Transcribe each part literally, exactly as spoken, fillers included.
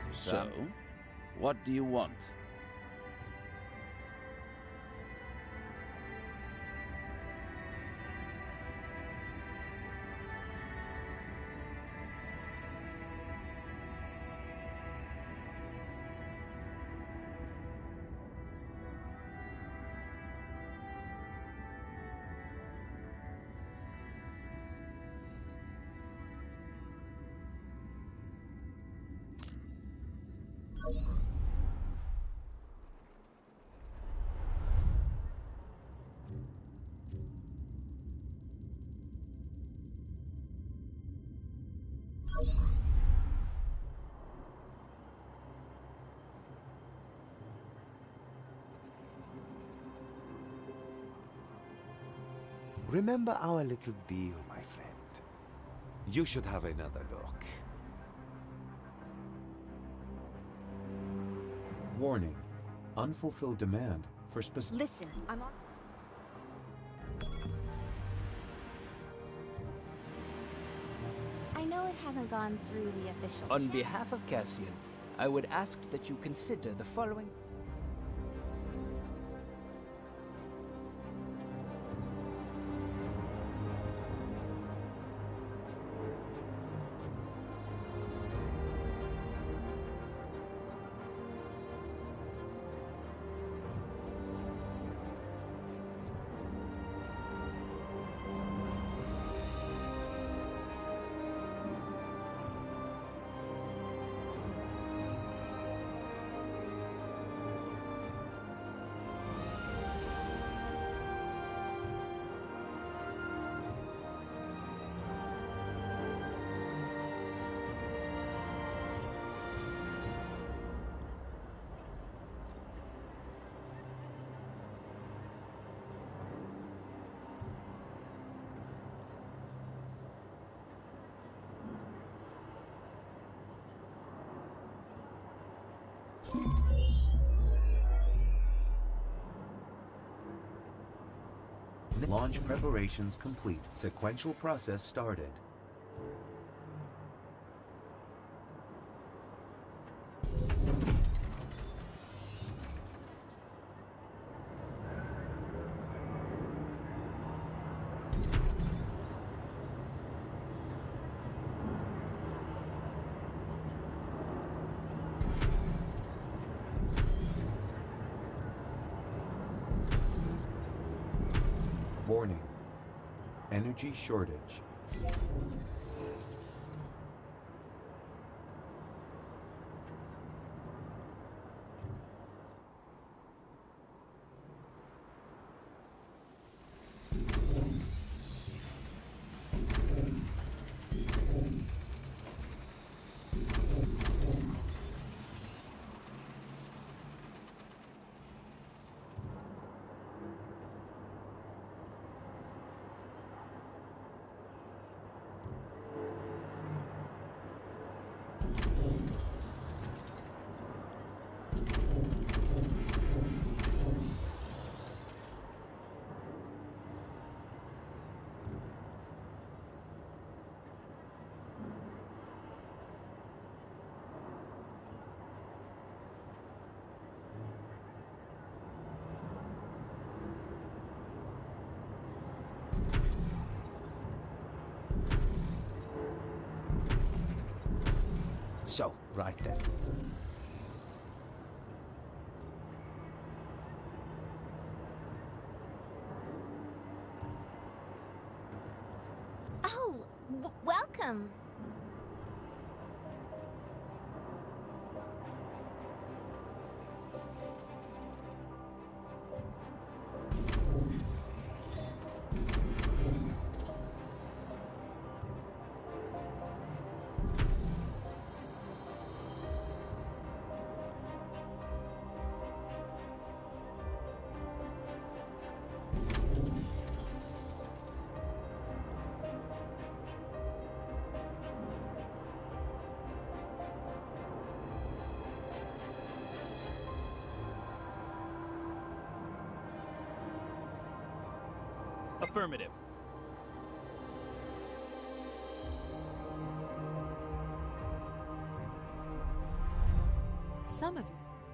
So, what do you want? Remember our little deal, my friend. You should have another look. Warning. Unfulfilled demand for specific... Listen, I'm on... I know it hasn't gone through the official On check. behalf of Cassian, I would ask that you consider the following... Launch preparations complete. Sequential process started. Warning. Energy shortage. So, right then. Oh, w welcome. Affirmative. some of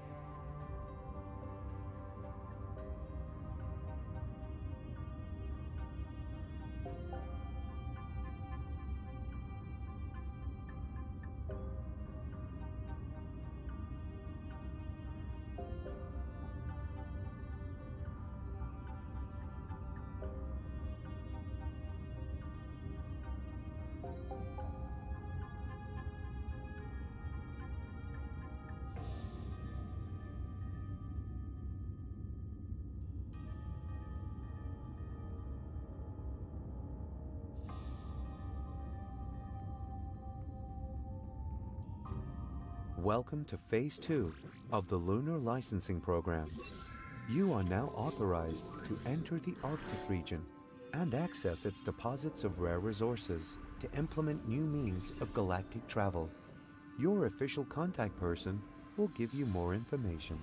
Welcome to Phase two of the Lunar Licensing Program. You are now authorized to enter the Arctic region and access its deposits of rare resources to implement new means of galactic travel. Your official contact person will give you more information.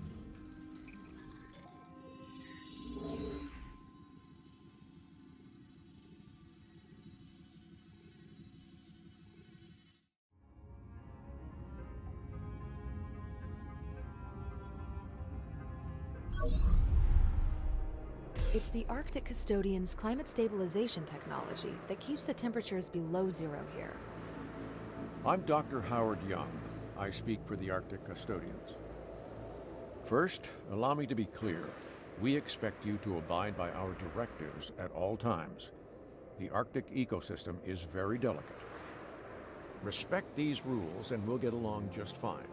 It's the Arctic Custodian's climate stabilization technology that keeps the temperatures below zero here. I'm Doctor Howard Young. I speak for the Arctic Custodians. First, allow me to be clear. We expect you to abide by our directives at all times. The Arctic ecosystem is very delicate. Respect these rules and we'll get along just fine.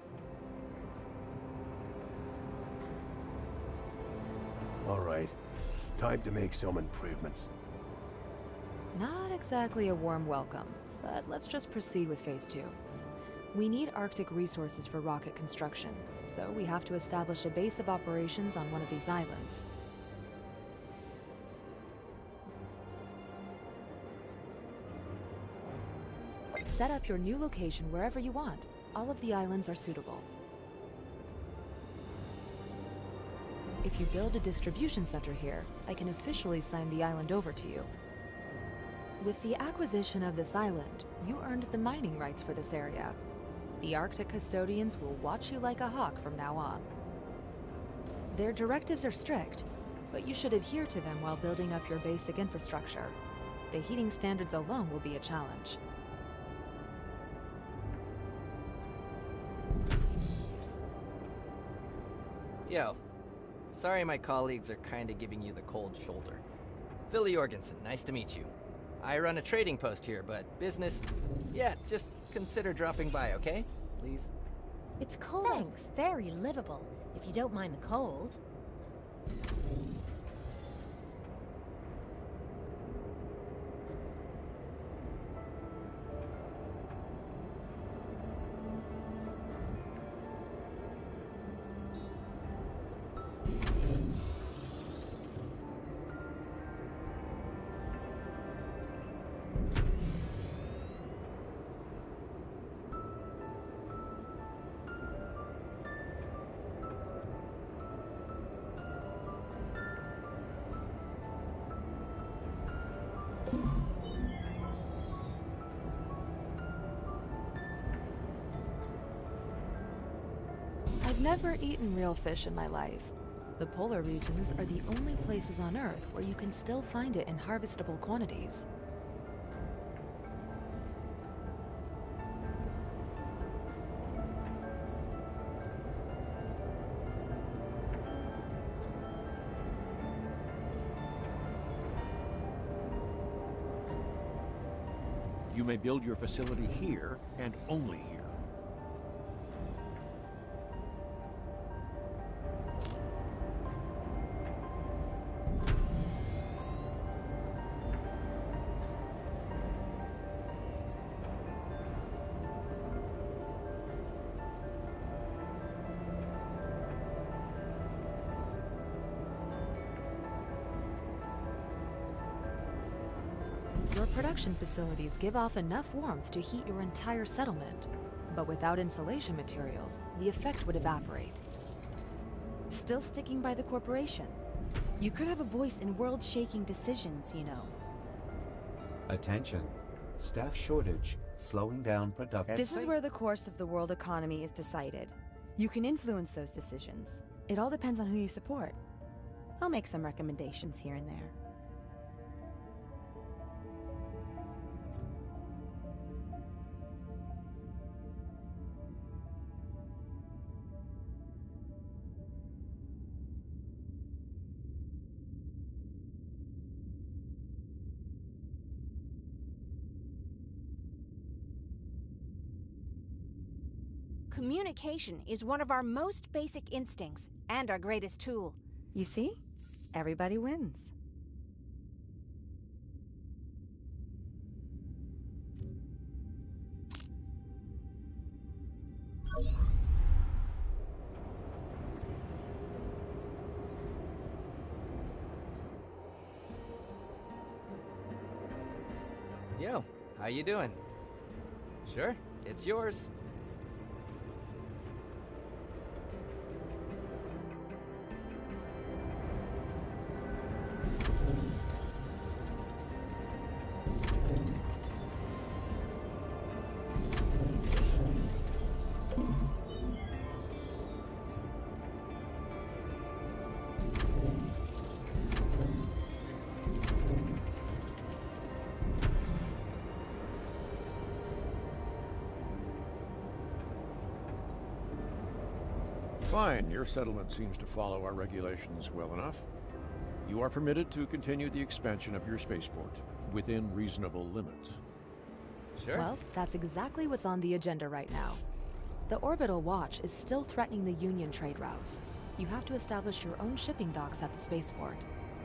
All right. Time to make some improvements. Not exactly a warm welcome, but let's just proceed with Phase two. We need Arctic resources for rocket construction, so we have to establish a base of operations on one of these islands. Set up your new location wherever you want. All of the islands are suitable. If you build a distribution center here, I can officially sign the island over to you. With the acquisition of this island, you earned the mining rights for this area. The Arctic Custodians will watch you like a hawk from now on. Their directives are strict, but you should adhere to them while building up your basic infrastructure. The heating standards alone will be a challenge. Yo. Sorry my colleagues are kinda giving you the cold shoulder. Philly Jorgensen, nice to meet you. I run a trading post here, but business... Yeah, just consider dropping by, okay? Please? It's cold. Thanks, very livable, if you don't mind the cold. I've never eaten real fish in my life. The polar regions are the only places on Earth where you can still find it in harvestable quantities. You may build your facility here and only here. Your production facilities give off enough warmth to heat your entire settlement, but without insulation materials, the effect would evaporate. Still sticking by the corporation. You could have a voice in world-shaking decisions, you know. Attention. Staff shortage, slowing down production. This is where the course of the world economy is decided. You can influence those decisions. It all depends on who you support. I'll make some recommendations here and there. Communication is one of our most basic instincts and our greatest tool. You see? Everybody wins. Yo, how you doing? Sure, it's yours. Fine, your settlement seems to follow our regulations well enough. You are permitted to continue the expansion of your spaceport within reasonable limits. Sure. Well, that's exactly what's on the agenda right now. The Orbital Watch is still threatening the Union trade routes. You have to establish your own shipping docks at the spaceport.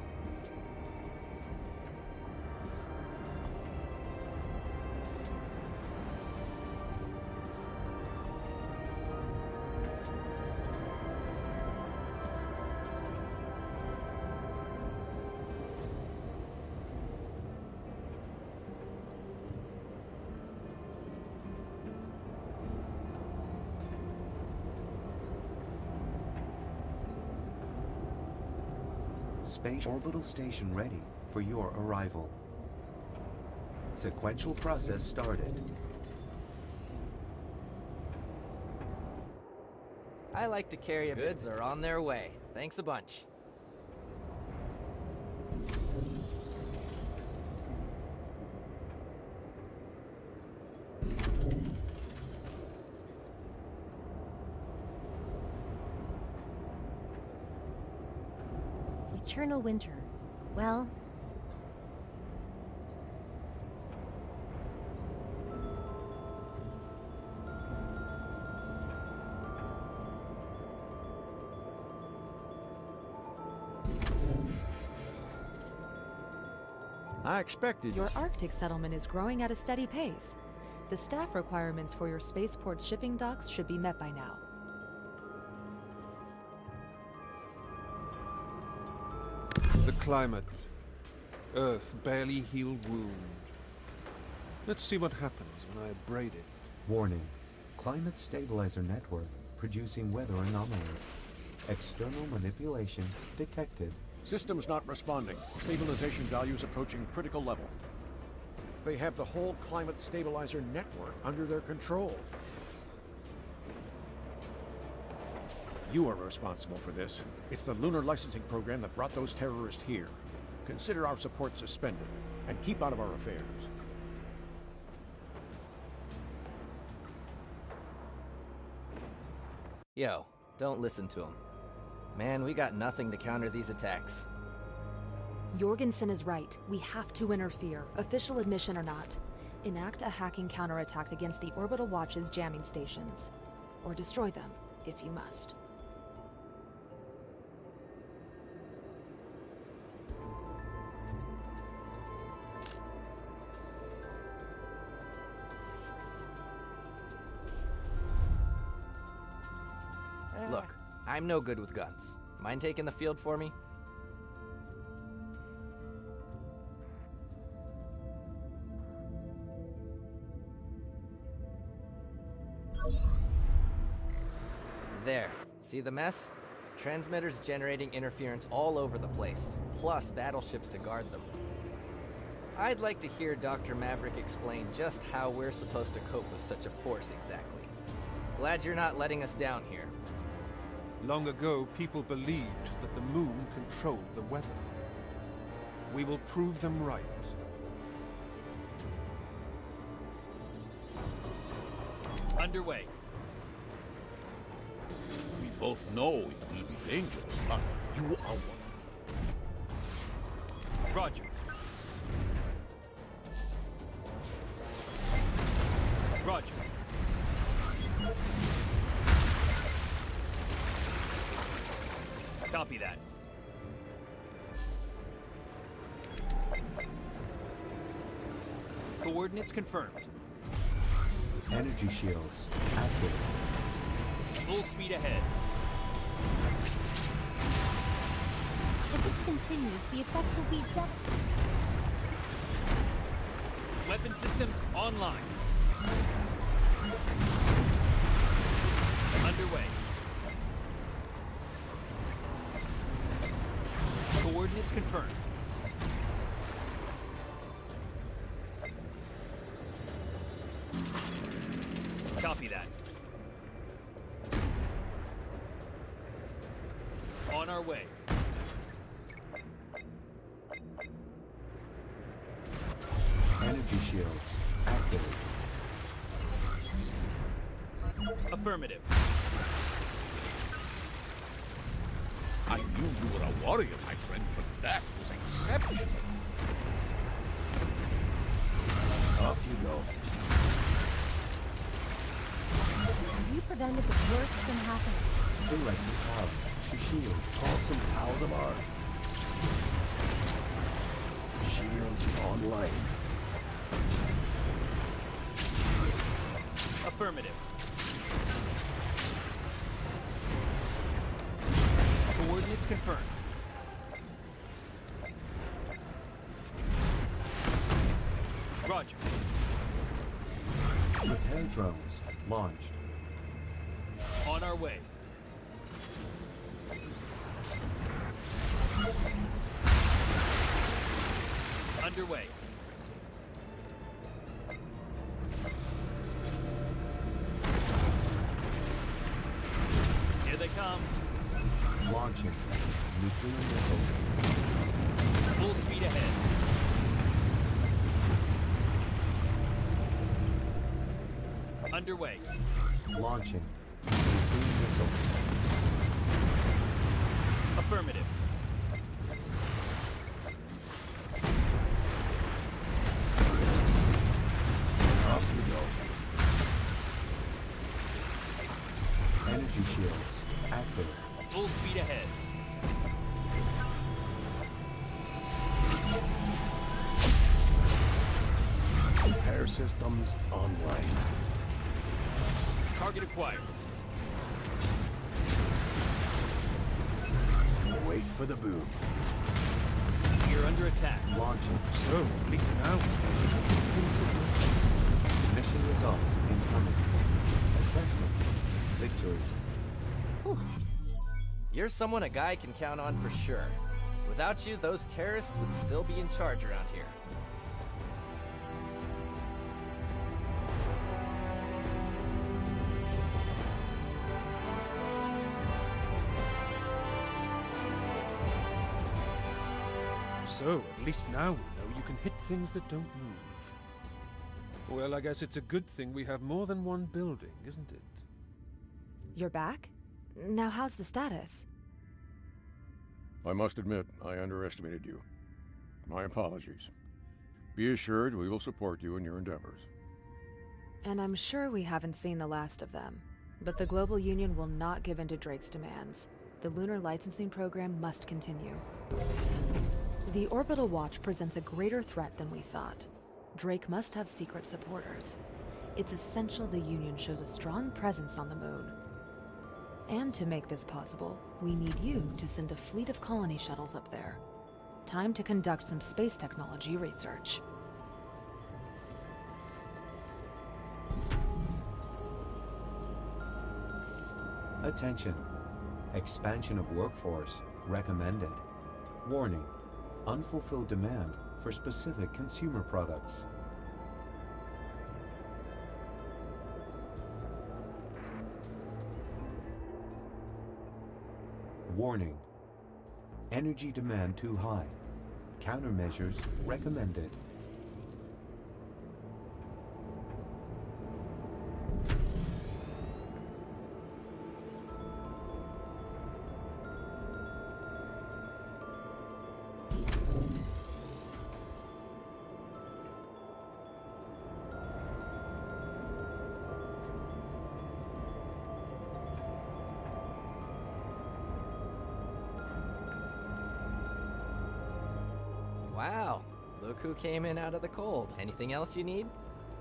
Space orbital station ready for your arrival. Sequential process started. I like to carry a goods are on their way. Thanks a bunch. Eternal winter. Well... I expected... Your Arctic settlement is growing at a steady pace. The staff requirements for your spaceport's shipping docks should be met by now. The climate. Earth's barely healed wound. Let's see what happens when I abrade it. Warning. Climate stabilizer network producing weather anomalies. External manipulation detected. Systems not responding. Stabilization values approaching critical level. They have the whole climate stabilizer network under their control. You are responsible for this. It's the lunar licensing program that brought those terrorists here. Consider our support suspended, and keep out of our affairs. Yo, don't listen to him. Man, we got nothing to counter these attacks. Jorgensen is right. We have to interfere, official admission or not. Enact a hacking counterattack against the Orbital Watch's jamming stations. Or destroy them, if you must. Look, I'm no good with guns. Mind taking the field for me? There. See the mess? Transmitters generating interference all over the place, plus battleships to guard them. I'd like to hear Doctor Maverick explain just how we're supposed to cope with such a force exactly. Glad you're not letting us down here. Long ago, people believed that the moon controlled the weather. We will prove them right. Underway. We both know it will be dangerous, but you are one. Roger. Roger. Copy that. Coordinates confirmed. Energy shields active. Full speed ahead. If this continues, the effects will be devastating. Weapon systems online. Underway. Coordinates confirmed. Copy that. On our way. Energy shields active. Affirmative. I knew you were a warrior, my friend, but that was exceptional. Off you go. You prevented the worst from happening. Directing power to shield awesome pals of ours. Shields online. Affirmative. Coordinates confirmed. Roger. Repair drones launched. On our way. Underway. Here they come. Launching nuclear missile. Full speed ahead. Underway. Launching nuclear missile. Affirmative. Off you go. Energy shields active. Full speed ahead. Repair systems online. Target acquired. Wait for the boom. You're under attack. Launching. So, at least now. Mission results incoming. Assessment. Victory. You're someone a guy can count on for sure. Without you, those terrorists would still be in charge around here. So, at least now we know you can hit things that don't move. Well, I guess it's a good thing we have more than one building, isn't it? You're back? Now how's the status? I must admit, I underestimated you. My apologies. Be assured we will support you in your endeavors. And I'm sure we haven't seen the last of them. But the Global Union will not give in to Drake's demands. The lunar licensing program must continue. The Orbital Watch presents a greater threat than we thought. Drake must have secret supporters. It's essential the Union shows a strong presence on the moon. And to make this possible, we need you to send a fleet of colony shuttles up there. Time to conduct some space technology research. Attention. Expansion of workforce recommended. Warning. Unfulfilled demand for specific consumer products. Warning. Energy demand too high. Countermeasures recommended. Wow, look who came in out of the cold. Anything else you need?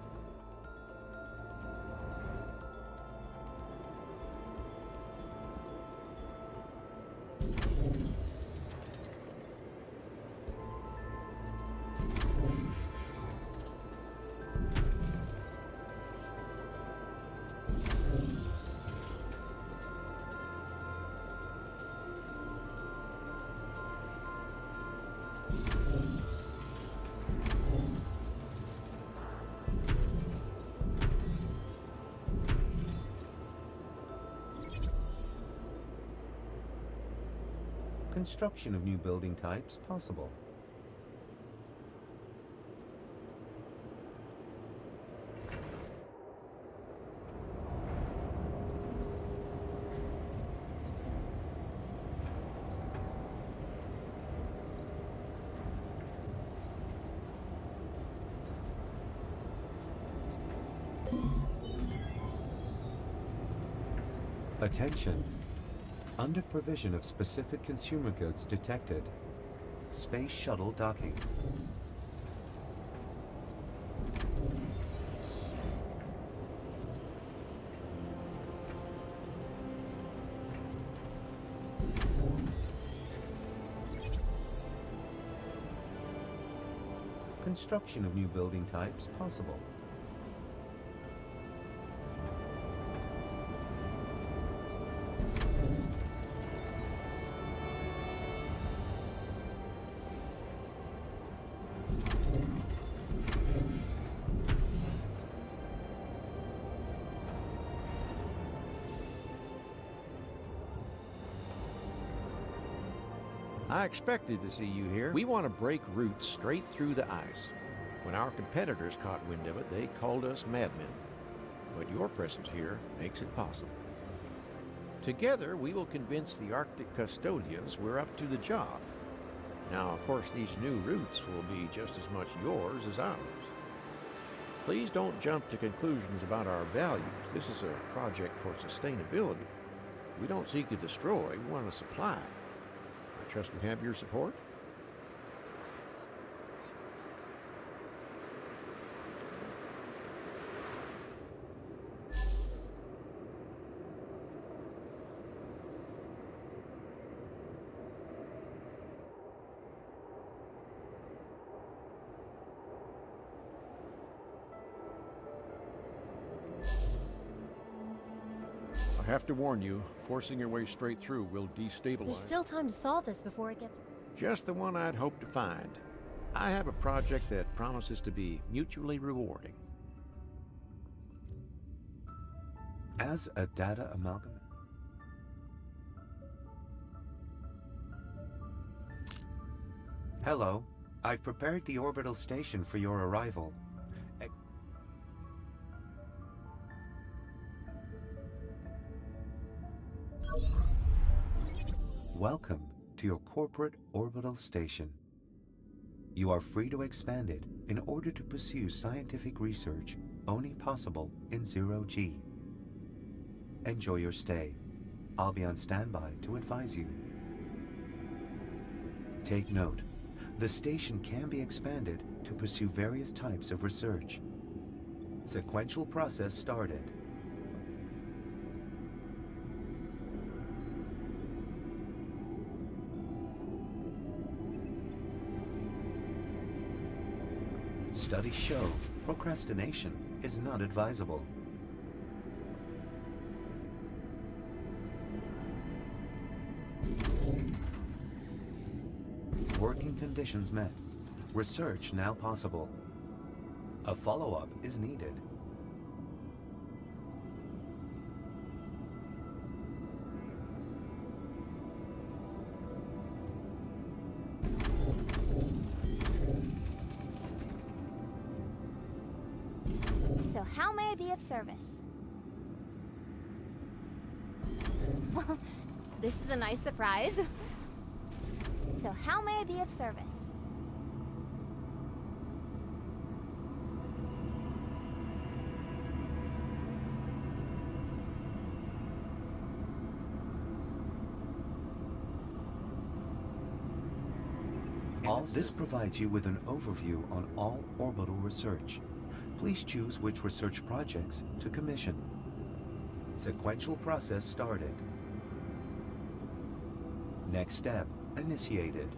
Construction of new building types possible. Attention! Under provision of specific consumer goods detected. Space shuttle docking. Construction of new building types possible. I expected to see you here. We want to break routes straight through the ice. When our competitors caught wind of it, they called us madmen. But your presence here makes it possible. Together, we will convince the Arctic custodians we're up to the job. Now, of course, these new routes will be just as much yours as ours. Please don't jump to conclusions about our values. This is a project for sustainability. We don't seek to destroy, we want to supply. I trust we have your support? I have to warn you, forcing your way straight through will destabilize. There's still time to solve this before it gets... Just the one I'd hoped to find. I have a project that promises to be mutually rewarding. As a data amalgam... Hello. I've prepared the orbital station for your arrival. Ex Welcome to your corporate orbital station. You are free to expand it in order to pursue scientific research only possible in zero G. Enjoy your stay. I'll be on standby to advise you. Take note. The station can be expanded to pursue various types of research. Sequential process started. Studies show procrastination is not advisable. Working conditions met. Research now possible. A follow-up is needed. be of service? Well, this is a nice surprise. So how may I be of service? All this provides you with an overview on all orbital research. Please choose which research projects to commission. Sequential process started. Next step initiated.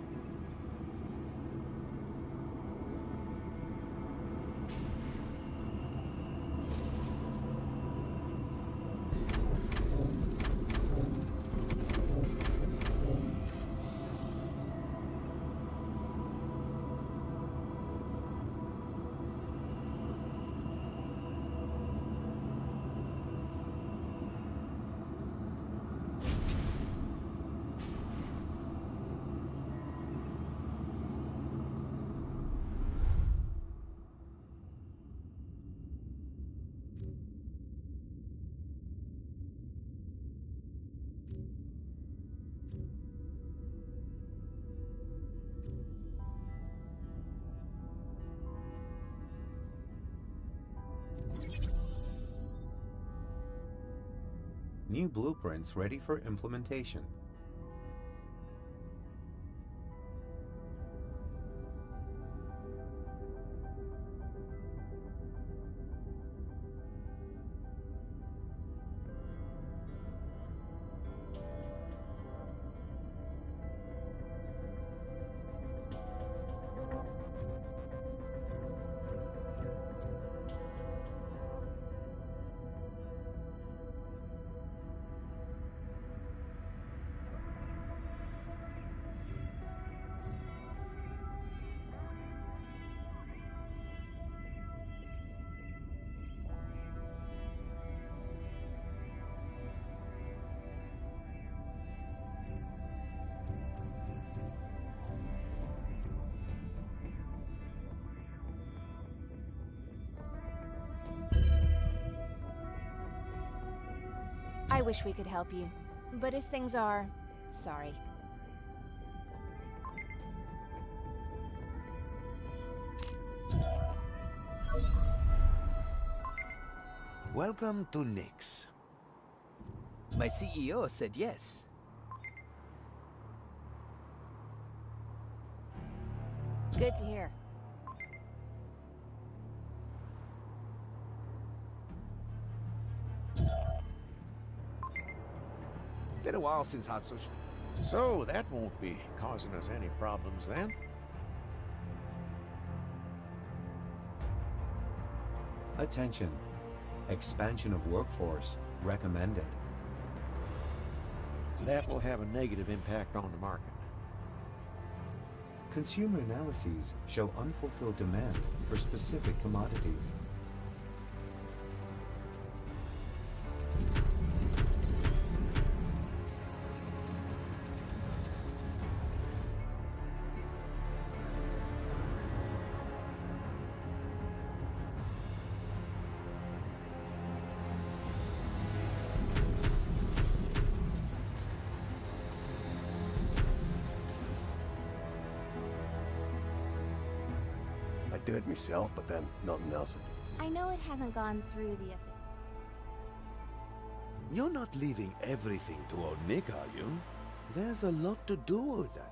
New blueprints ready for implementation. I wish we could help you, but as things are, sorry. Welcome to Nyx. My C E O said yes. Good to hear. Been a while since I've social. So that won't be causing us any problems then? Attention. Expansion of workforce recommended. That will have a negative impact on the market. Consumer analyses show unfulfilled demand for specific commodities. I did it myself, but then nothing else. I know it hasn't gone through the... You're not leaving everything to old Nick, are you? There's a lot to do with that.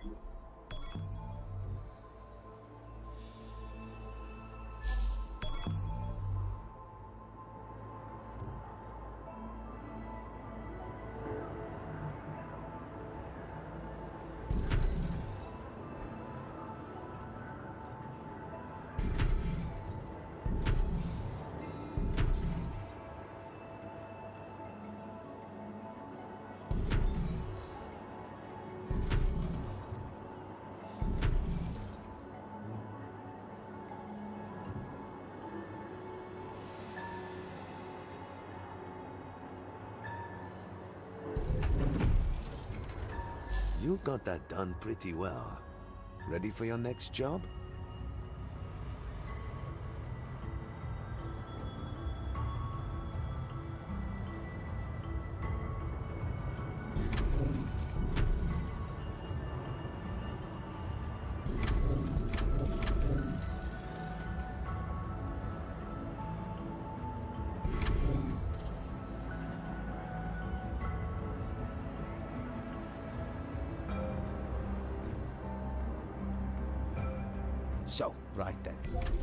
You got that done pretty well. Ready for your next job? So, right then.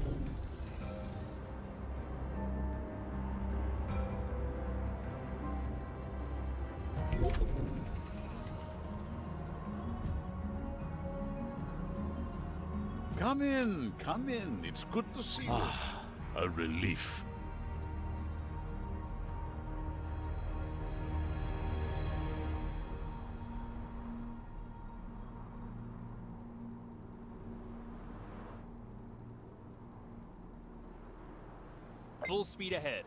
Come in, come in. It's good to see you. Ah, a relief. Full speed ahead.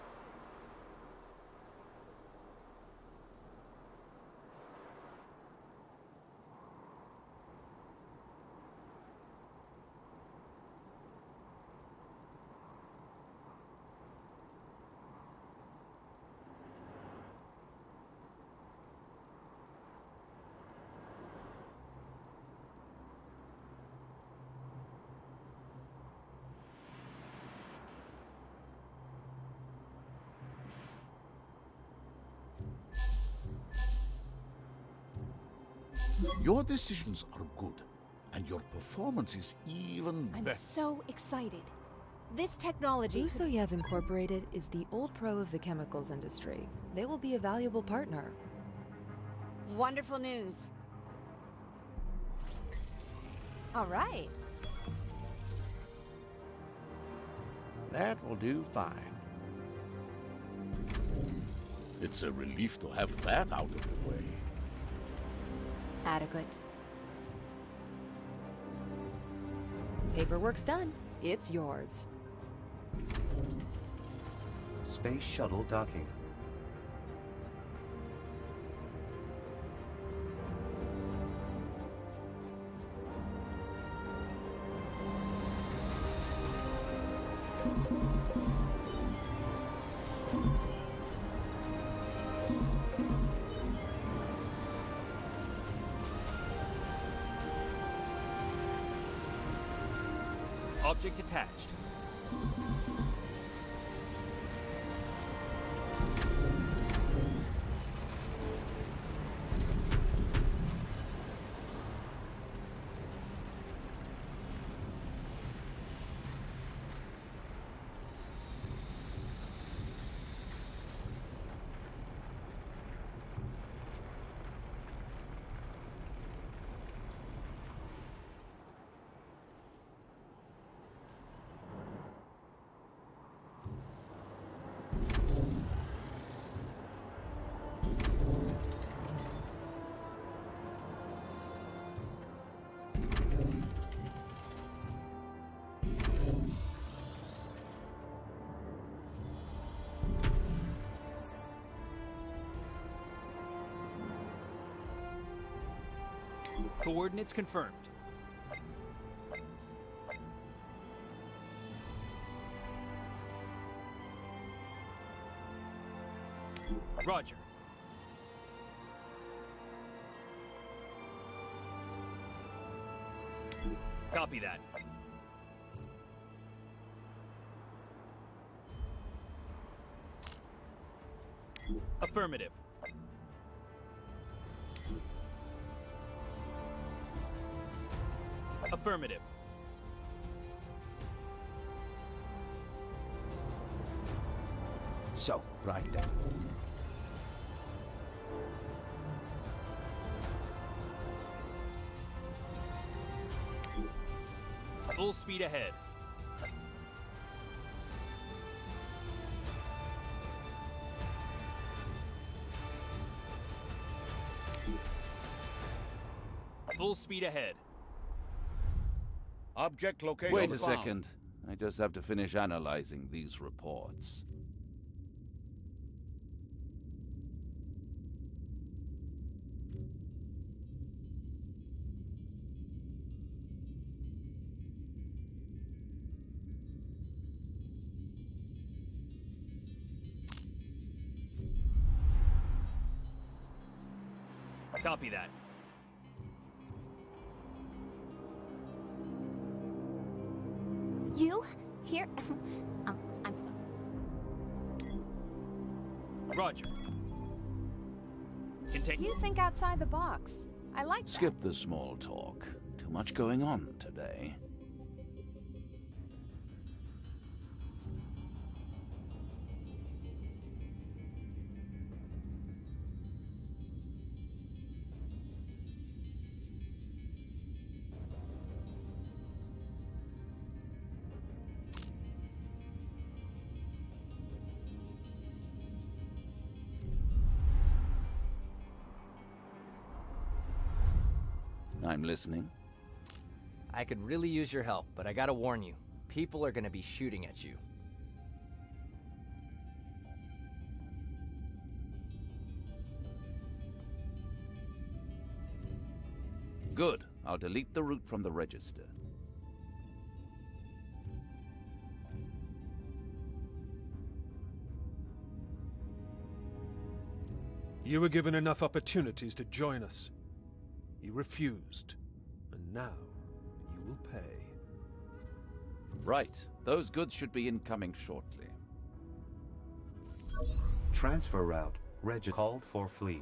Your decisions are good, and your performance is even I'm better. so excited. This technology... Usoyev Incorporated is the old pro of the chemicals industry. They will be a valuable partner. Wonderful news. All right. That will do fine. It's a relief to have that out of the way. Adequate. Paperwork's done. It's yours. Space shuttle docking. Object attached. Coordinates confirmed. Roger. Copy that. Affirmative. Affirmative. So, right then. Full speed ahead. Full speed ahead. Object location Wait a found. second. I just have to finish analyzing these reports. Copy that. You? Here? um, I'm sorry. Roger. Continue. You think outside the box. I like that. Skip the small talk. Too much going on today. I'm listening. I could really use your help, but I gotta warn you. People are gonna be shooting at you. Good. I'll delete the route from the register. You were given enough opportunities to join us. You refused. And now, you will pay. Right. Those goods should be incoming shortly. Transfer route. Reg called for fleet.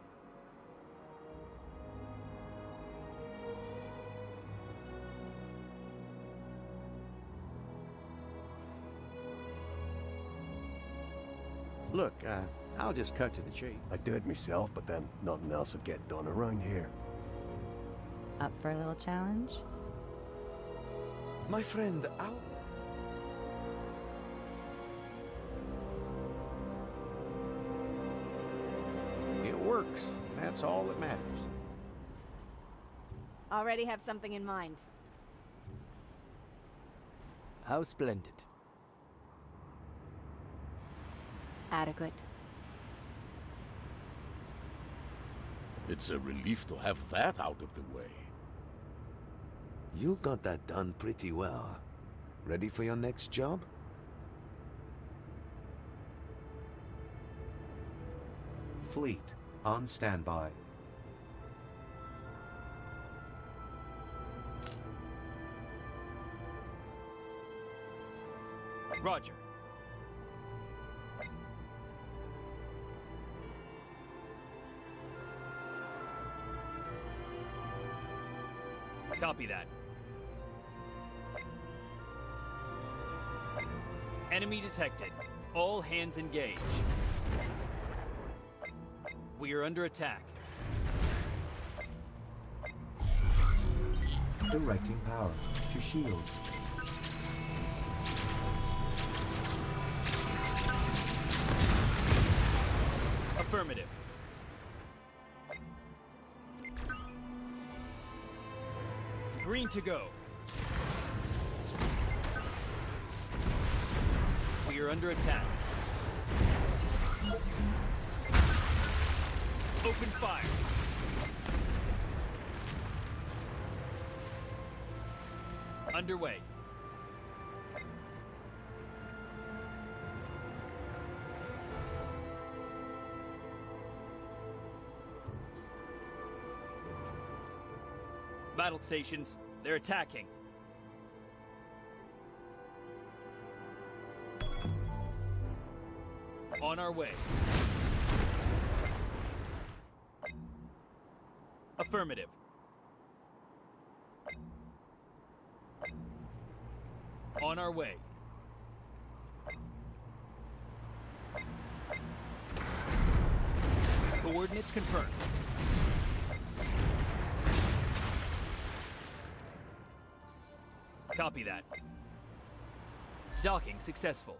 Look, uh, I'll just cut to the chase. I'd do it myself, but then nothing else would get done around here. Up for a little challenge? My friend, I'll... It works. That's all that matters. Already have something in mind. How splendid. Adequate. It's a relief to have that out of the way. You got that done pretty well. Ready for your next job? Fleet on standby. Roger. Copy that. Enemy detected. All hands engage. We are under attack. Directing power to shields. Affirmative. Green to go. We are under attack. Open fire. Underway. Battle stations, they're attacking. On our way. Affirmative. On our way. Coordinates confirmed. Copy that. Docking successful.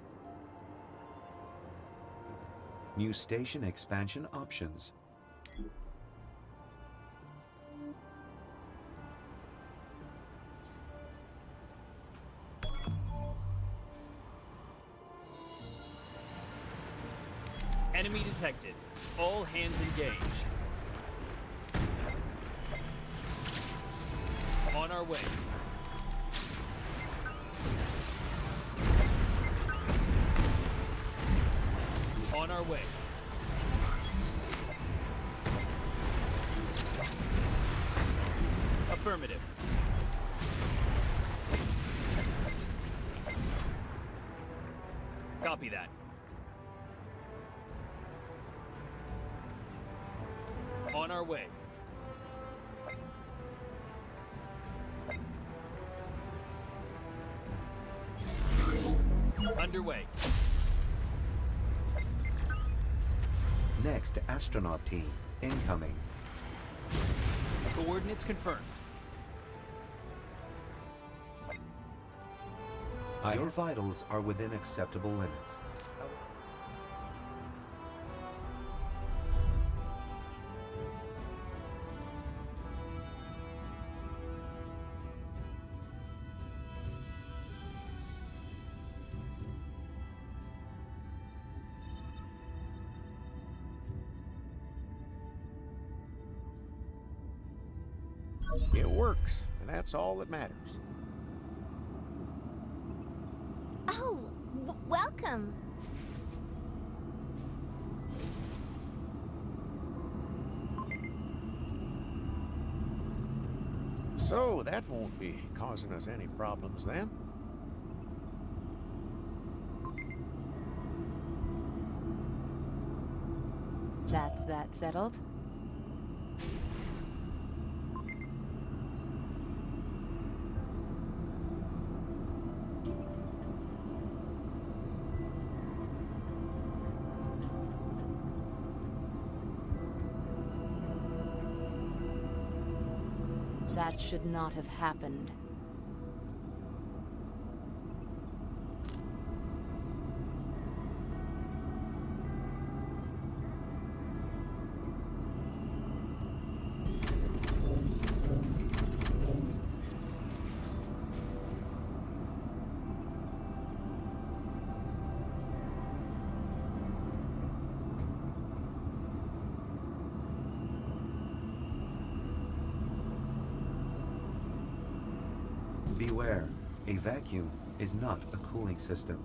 New station expansion options. Enemy detected. All hands engage. On our way. On our way. Affirmative. Copy that. On our way. Underway. Next astronaut team incoming. Coordinates confirmed. Your vitals are within acceptable limits. It works, and that's all that matters. Oh, w welcome. So, that won't be causing us any problems then. That's that settled. That should not have happened. Beware, a vacuum is not a cooling system.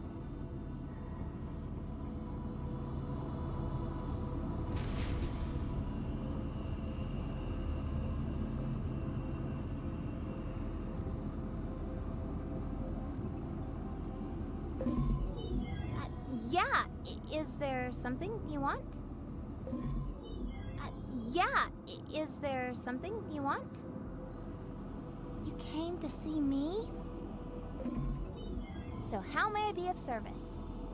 Uh, yeah, I is there something you want? Uh, yeah, I is there something you want? You came to see me? So how may I be of service?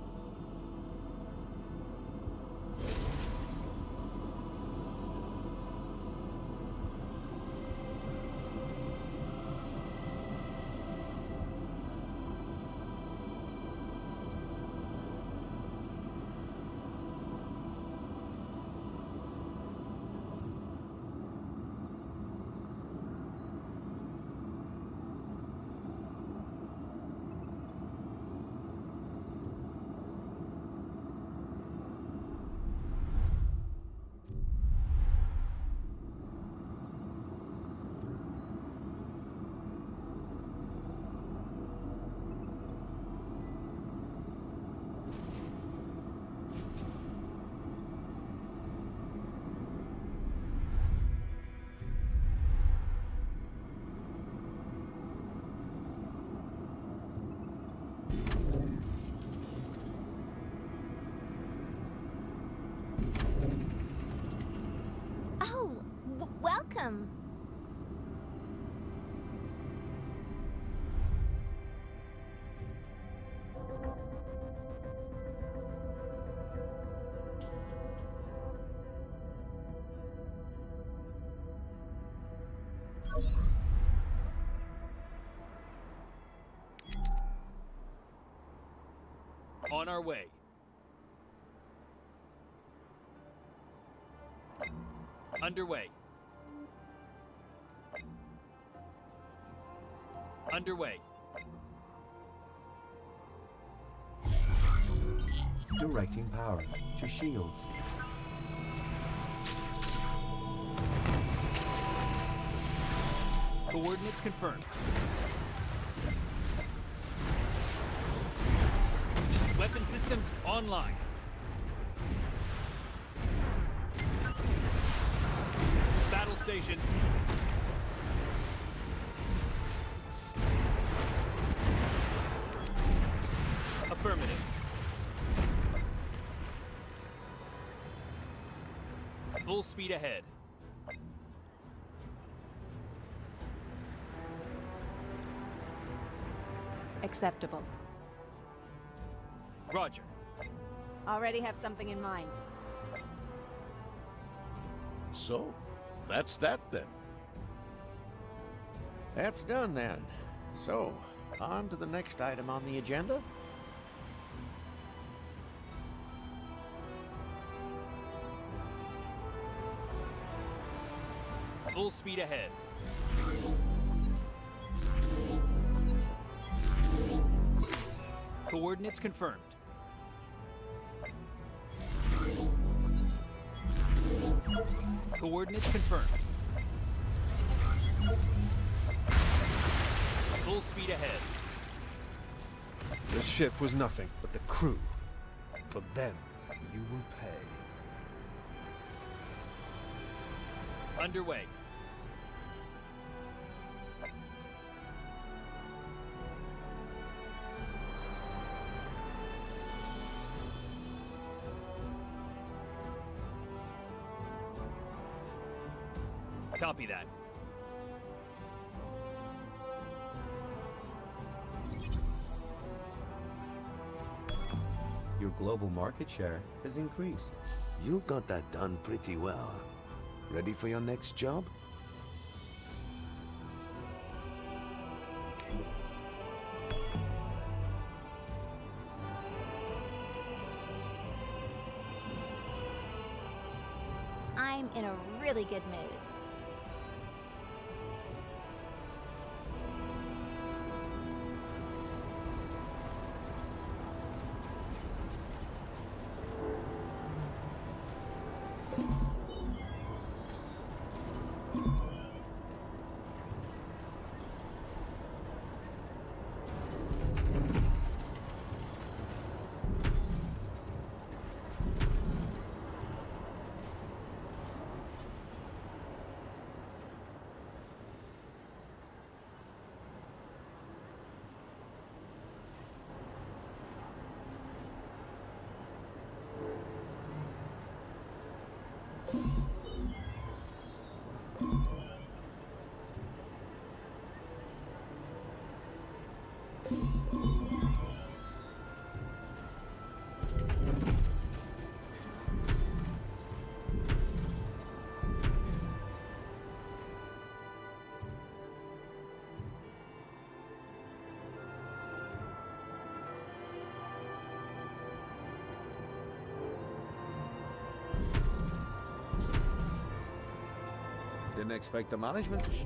Welcome. On our way. Underway. Underway. Directing power to shields. Coordinates confirmed. Weapon systems online. Battle stations. Affirmative. Full speed ahead. Acceptable. Roger. Already have something in mind. So, that's that then. That's done then. So, on to the next item on the agenda. Full speed ahead. Coordinates confirmed. Coordinates confirmed. Full speed ahead. The ship was nothing, but the crew. For them, you will pay. Underway. Copy that. Your global market share has increased. You got that done pretty well. Ready for your next job? I'm in a really good mood. Didn't expect the management to show.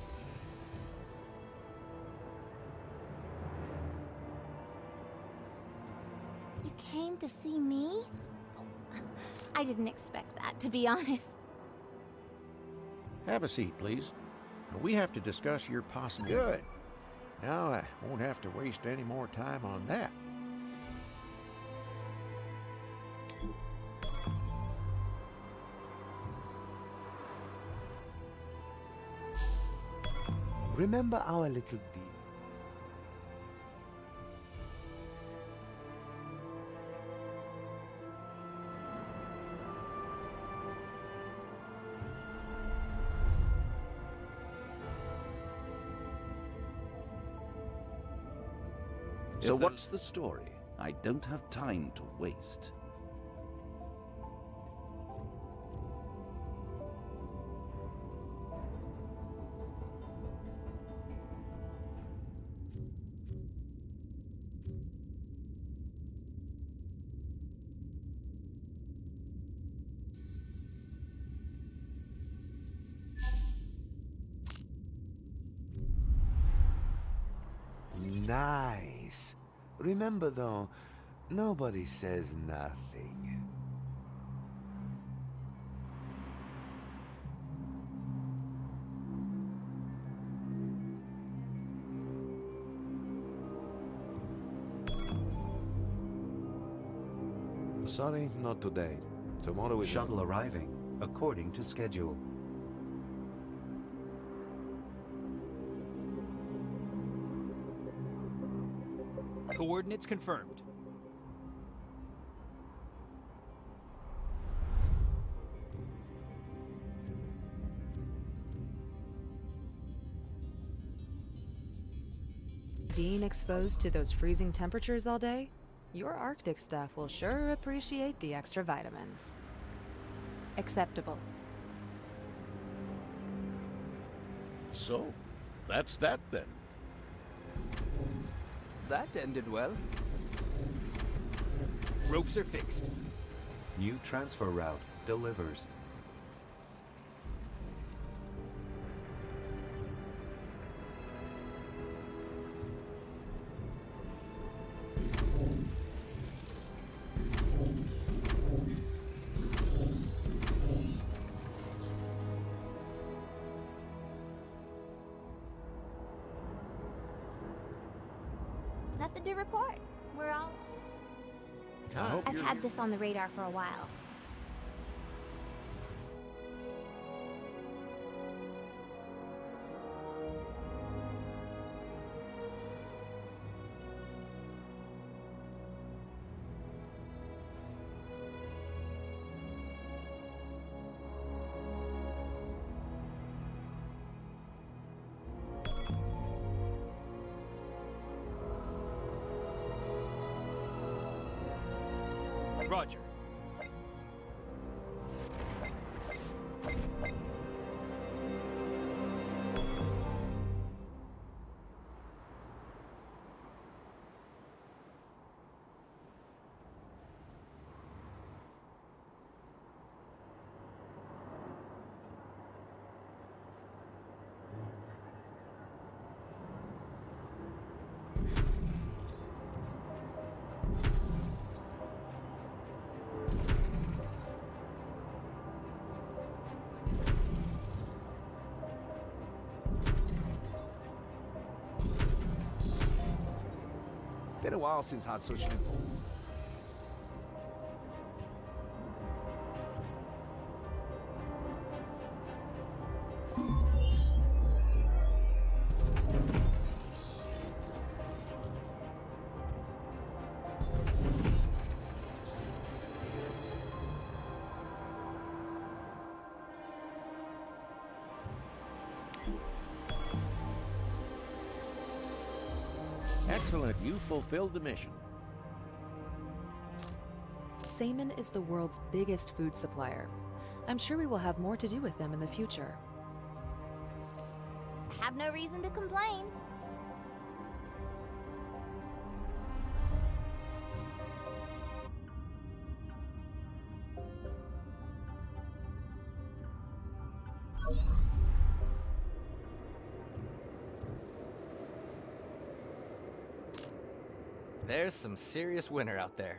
You came to see me? Oh, I didn't expect that, to be honest. Have a seat, please. We have to discuss your possible... Good. Now I won't have to waste any more time on that. Remember our little bee? So what's the story? I don't have time to waste. Nice. Remember though, nobody says nothing. Sorry, not today. Tomorrow is... Shuttle arriving, according to schedule. Coordinates confirmed. Being exposed to those freezing temperatures all day? Your Arctic staff will sure appreciate the extra vitamins. Acceptable. So, that's that then. That ended well. Ropes are fixed. New transfer route delivers. Nothing to report. We're all... I hope I've you're- had this on the radar for a while. Roger. Been a while since had such info. Excellent, you fulfilled the mission. Saman is the world's biggest food supplier. I'm sure we will have more to do with them in the future. I have no reason to complain. There's some serious winter out there.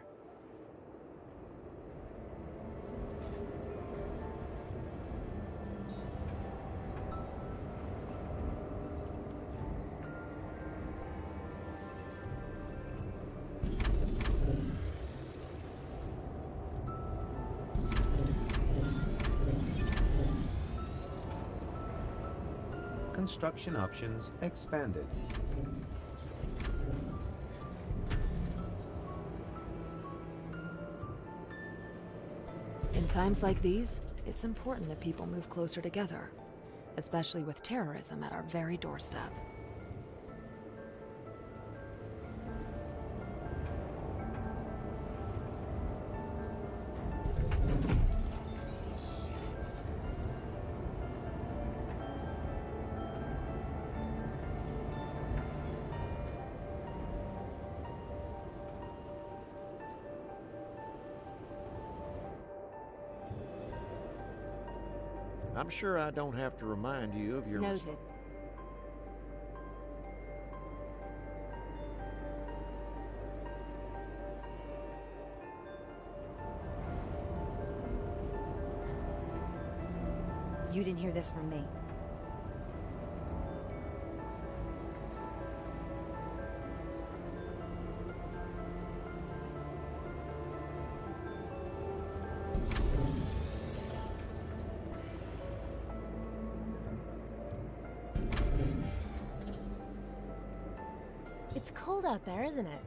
Construction options expanded. In times like these, it's important that people move closer together, especially with terrorism at our very doorstep. I'm sure I don't have to remind you of your... Noted. You didn't hear this from me. It's cold out there, isn't it?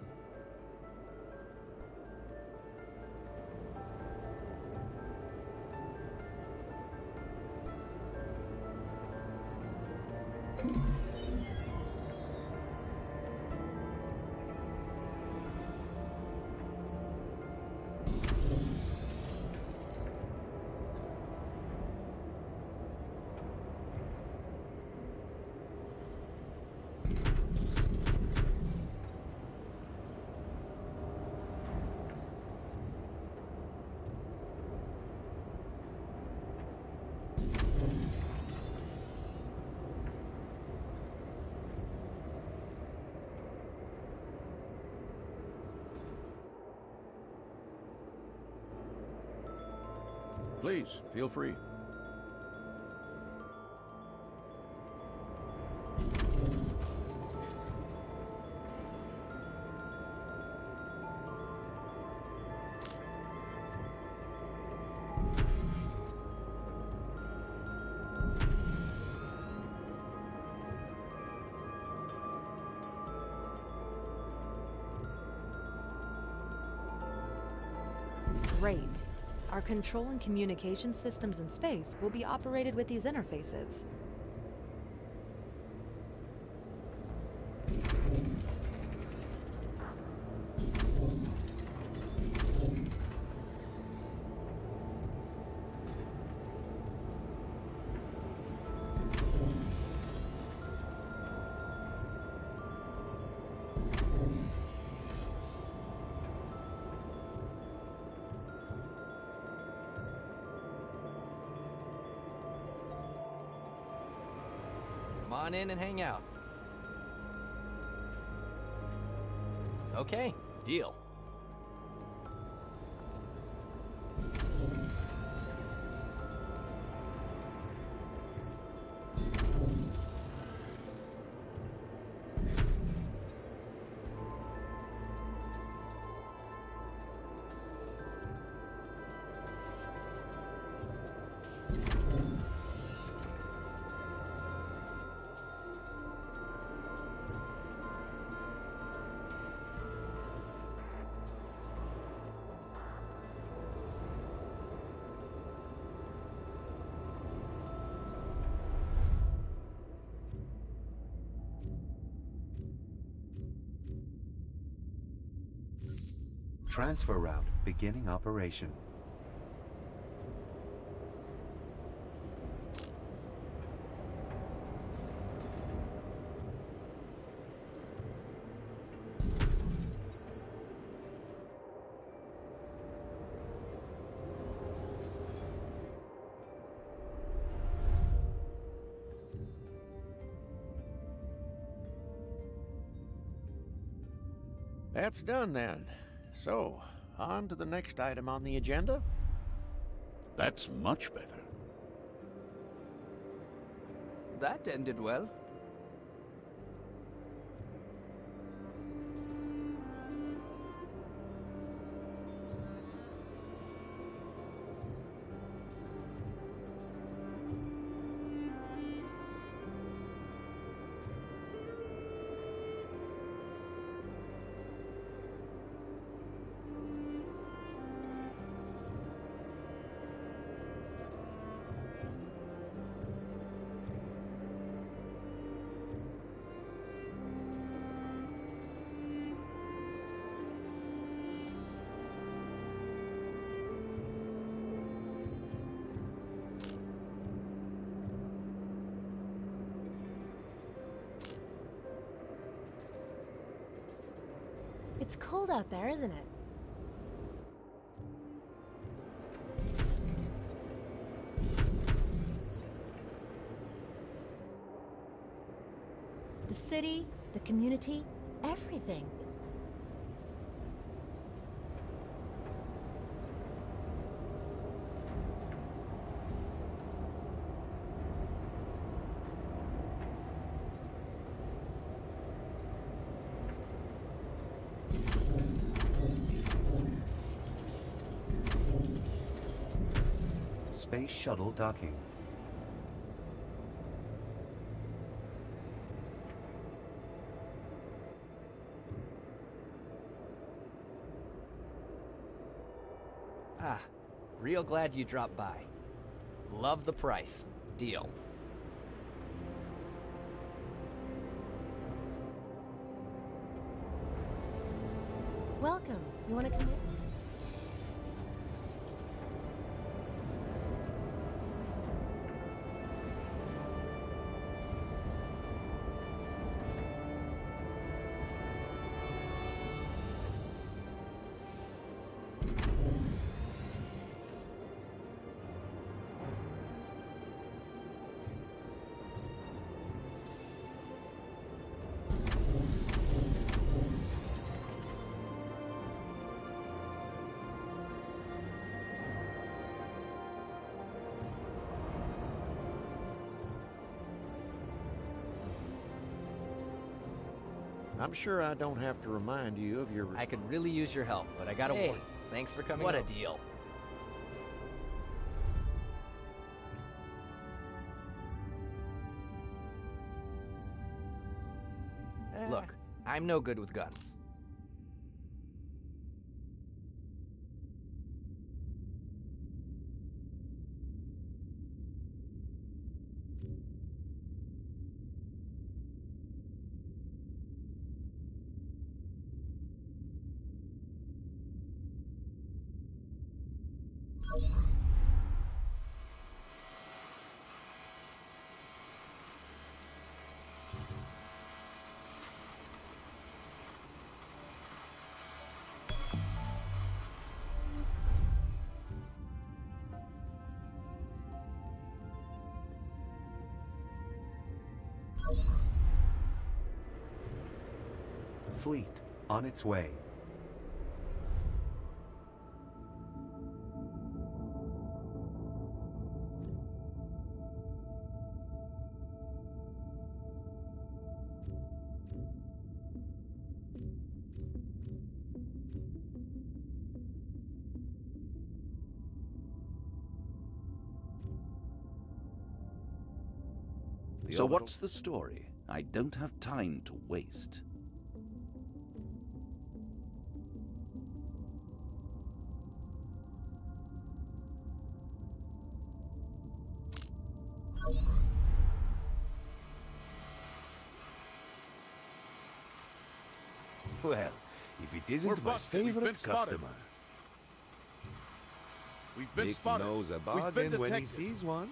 Please, feel free. Great. Our control and communication systems in space will be operated with these interfaces. Come on in and hang out. Okay, deal. Transfer route beginning operation. That's done then. So, on to the next item on the agenda. That's much better. That ended well. It's cold out there, isn't it? The city, the community, everything. Space shuttle docking. Ah, real glad you dropped by. Love the price. Deal. Welcome. You want to come in? I'm sure I don't have to remind you of your... I could really use your help, but I gotta Hey, warn. Thanks for coming. what a over. deal. Look, I'm no good with guns. Fleet on its way. So what's the story? I don't have time to waste. Well, if it isn't We're my busted. We've been favorite spotted. customer. We've been Nick spotted. knows a We've been bargain when he detected. sees one.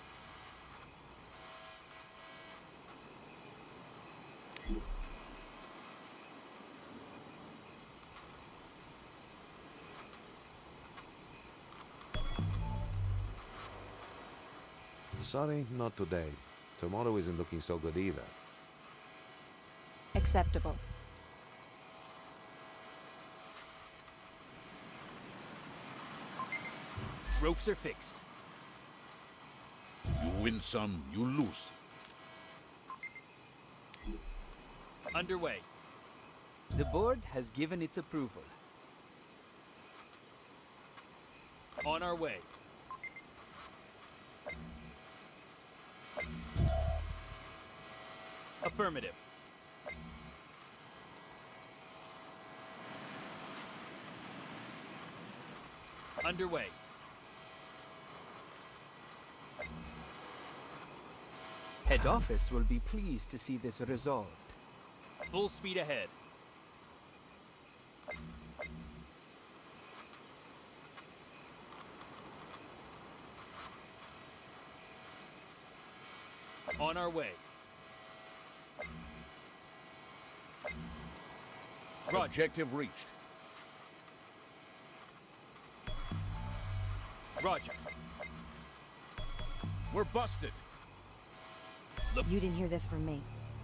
Sorry, not today. Tomorrow isn't looking so good either. Acceptable. Ropes are fixed. You win some, you lose. Underway. The board has given its approval. On our way. Affirmative. Underway. Head office will be pleased to see this resolved. Full speed ahead. On our way. Roger. Objective reached. Roger. We're busted. You didn't hear this from me.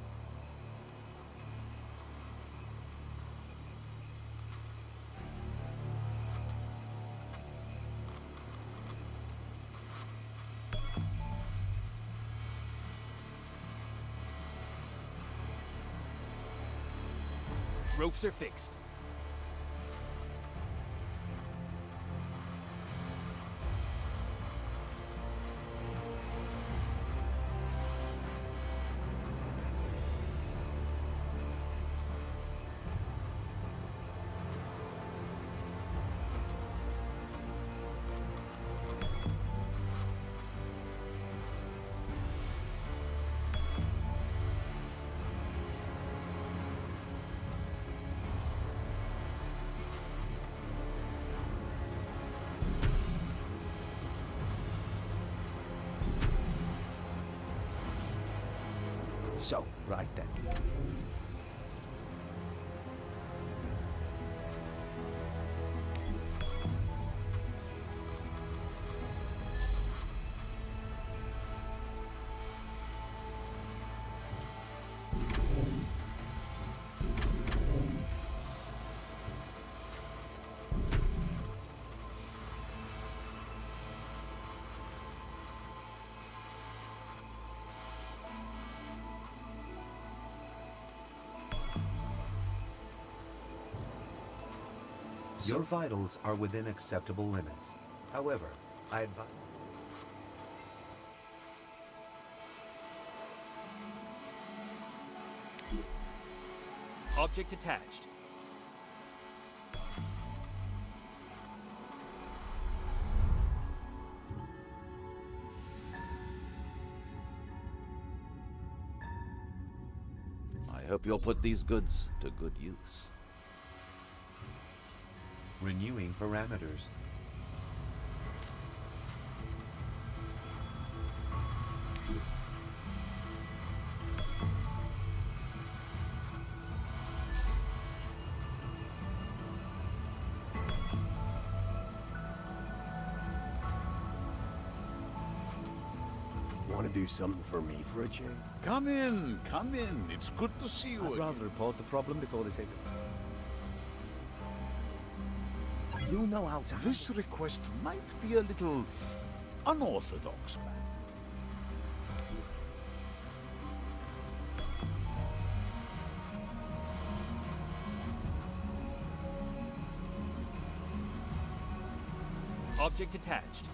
Ropes are fixed. So, right then. Your vitals are within acceptable limits. However, I advise... Object attached. I hope you'll put these goods to good use. Renewing parameters. Want to do something for me for a change? Come in, come in. It's good to see you I'd again. rather report the problem before they say that. You know how to... This request might be a little unorthodox, man. Object attached.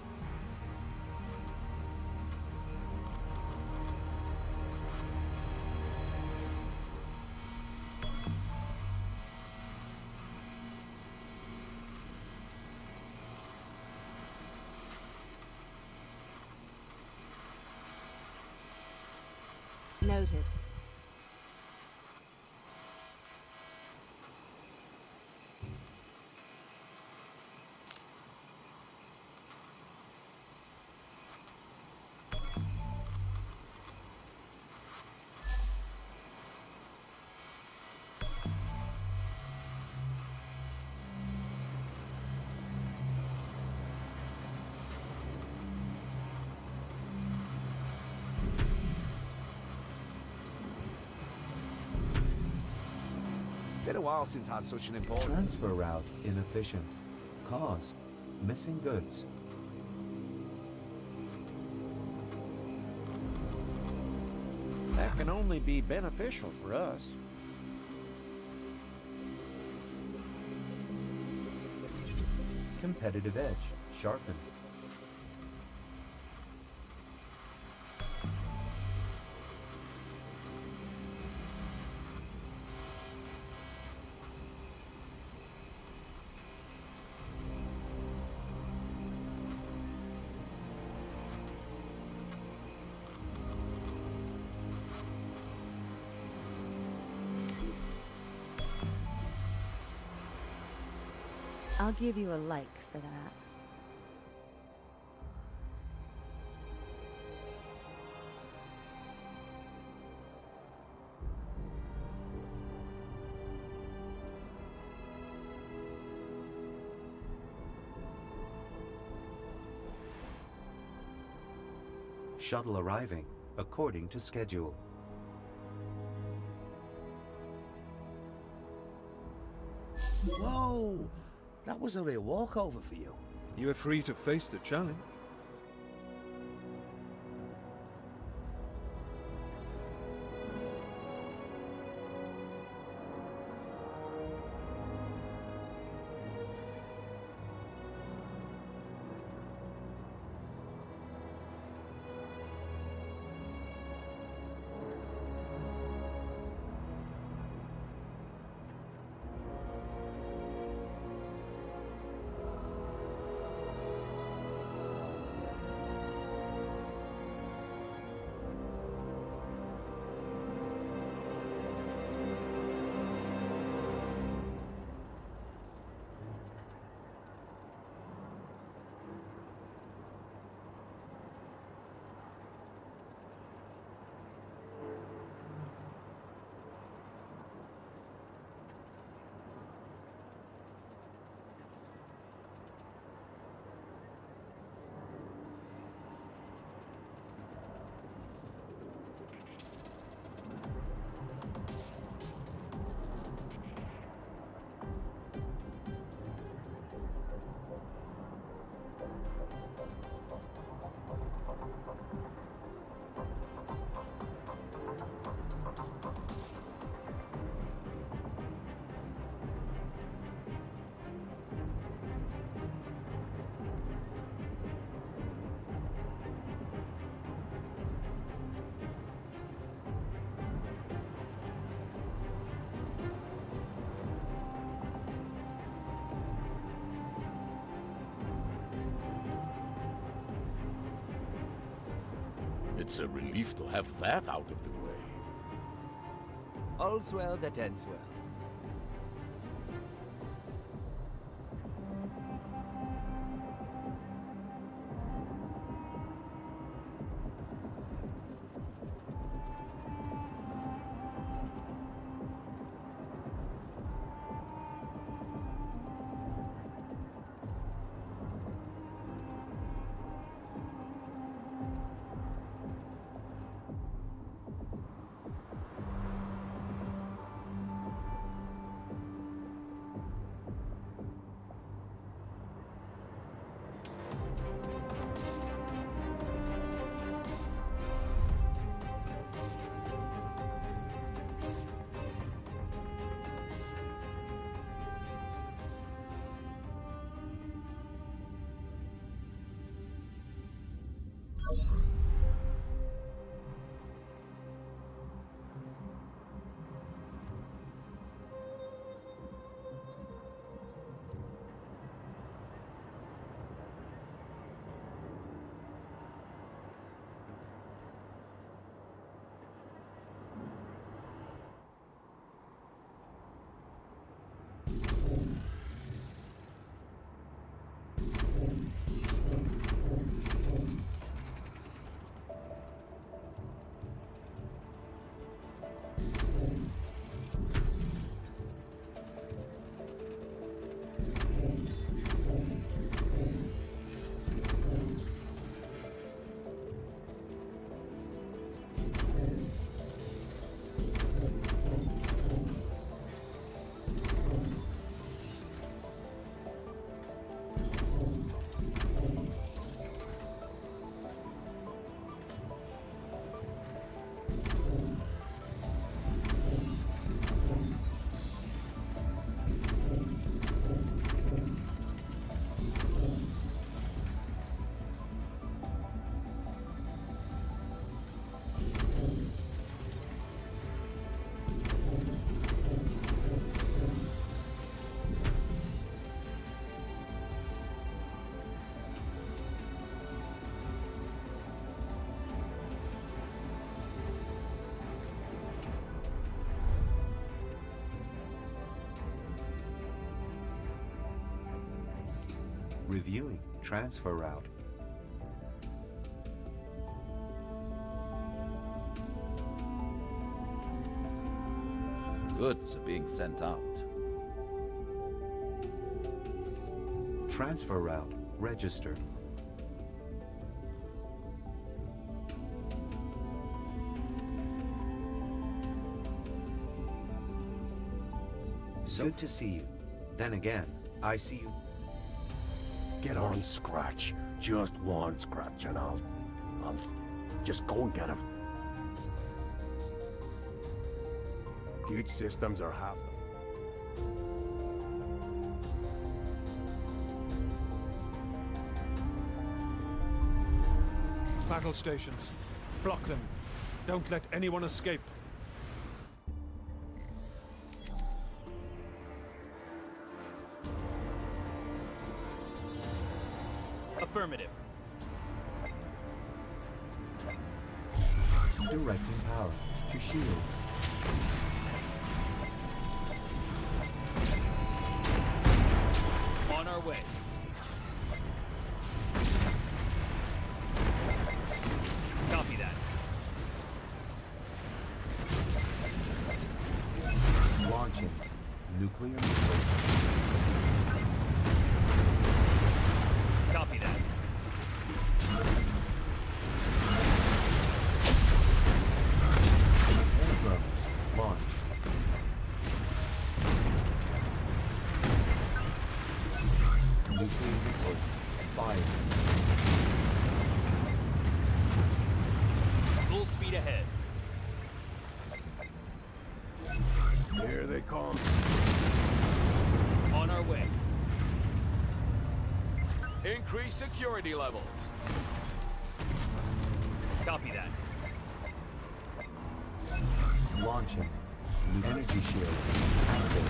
Noted. Been a while since I had such an important... Transfer route inefficient. Cause missing goods. That can only be beneficial for us. Competitive edge sharpened. I'll give you a like for that. Shuttle arriving according to schedule. Whoa! That was a real walkover for you. You are free to face the challenge. It's a relief to have that out of the way. All's well that ends well. Reviewing transfer route. Goods are being sent out. Transfer route registered. So good to see you. Then again, I see you. Get on Scratch. Just one scratch and I'll... I'll... just go and get him. Huge systems are half them. Battle stations. Block them. Don't let anyone escape. Affirmative. Directing power to shields. On our way. Copy that. Launching nuclear missile. Copy that. Air drones launch. Nuclear missile fired. Full speed ahead. Here they come. On our way. Increase security levels. Copy that. Launching. Energy shield active.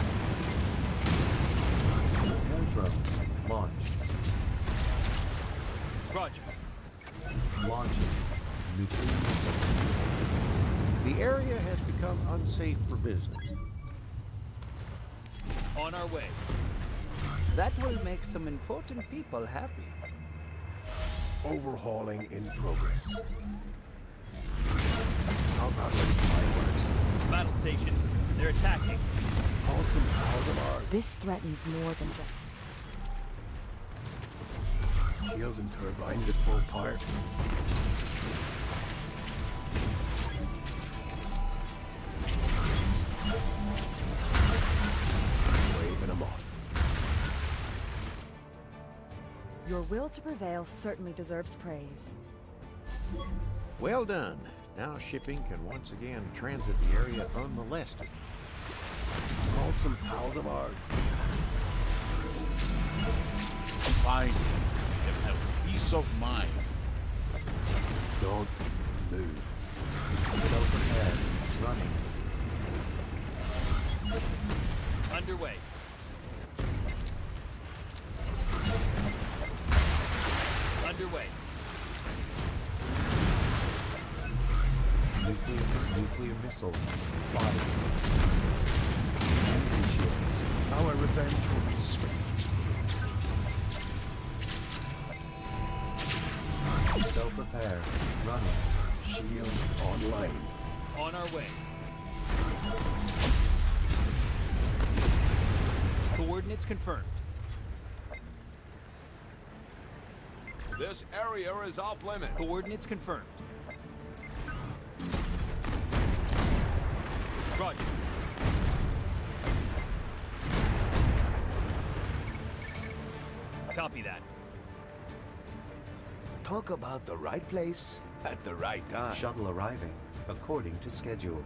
Air drones launch. Roger. Launching nuclear missile. The area has become become unsafe for business. On our way. That will make some important people happy. Overhauling in progress. How about the fireworks? Battle stations. They're attacking. Call some pals of ours. This threatens more than just... Shields and turbines at full part. Waving them off. Your will to prevail certainly deserves praise. Well done. Now shipping can once again transit the area unmolested. Called some pals of ours. Fine. You can have peace of mind. Don't move. So prepared. Running. Underway. Underway. Nuclear, nuclear missile. Body. Enemy shields. Our revenge will be swift. So prepared. Running. Shields online. On our way. Coordinates confirmed. This area is off limit. Coordinates confirmed. Roger. Copy that. Talk about the right place at the right time. Shuttle arriving according to schedule.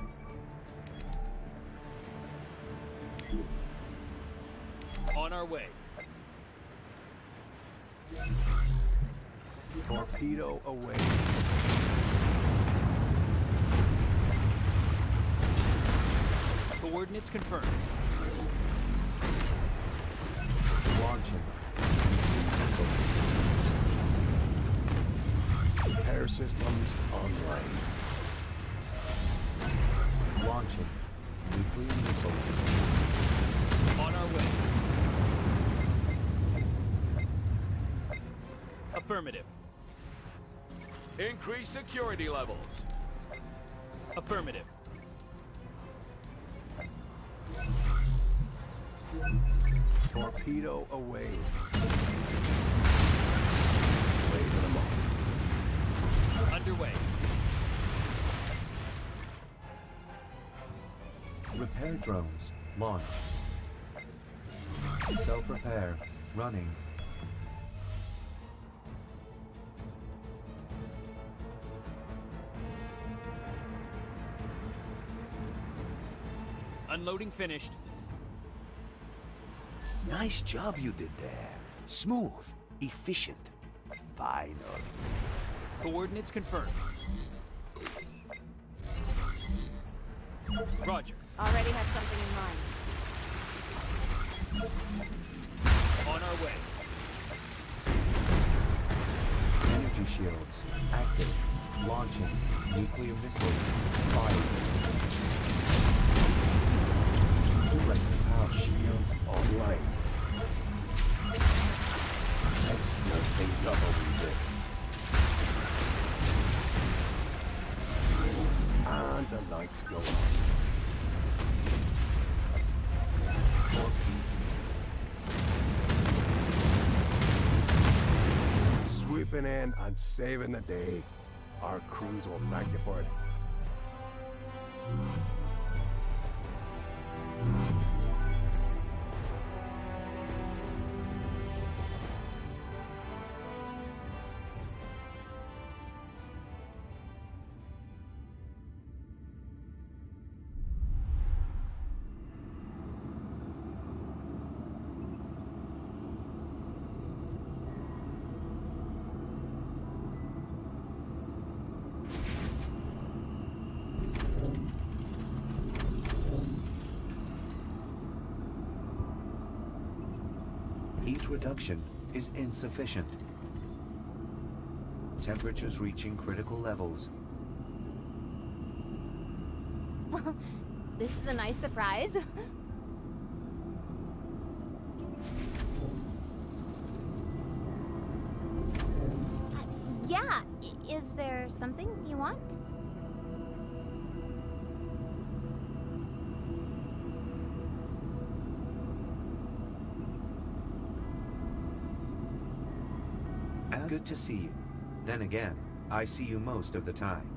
On our way. Torpedo away. Coordinates confirmed. Launching. Repair systems online. Launching. Nuclear missile. On our way. Affirmative. Increase security levels. Affirmative. Torpedo away. Waving them off. Underway. Repair drones. Launch. Self-repair. Running. Unloading finished. Nice job you did there. Smooth, efficient, final. Coordinates confirmed. Roger. Already have something in mind. On our way. Energy shields. Active. Launching. Nuclear missile. Fire. Direct power. Shields online. Let's not things up a wee bit. And the lights go on. Swooping in and saving the day. Our crews will thank you for it. Heat reduction is insufficient. Temperatures reaching critical levels. Well, this is a nice surprise. Uh, yeah, I- is there something you want? Good to see you. Then again, I see you most of the time.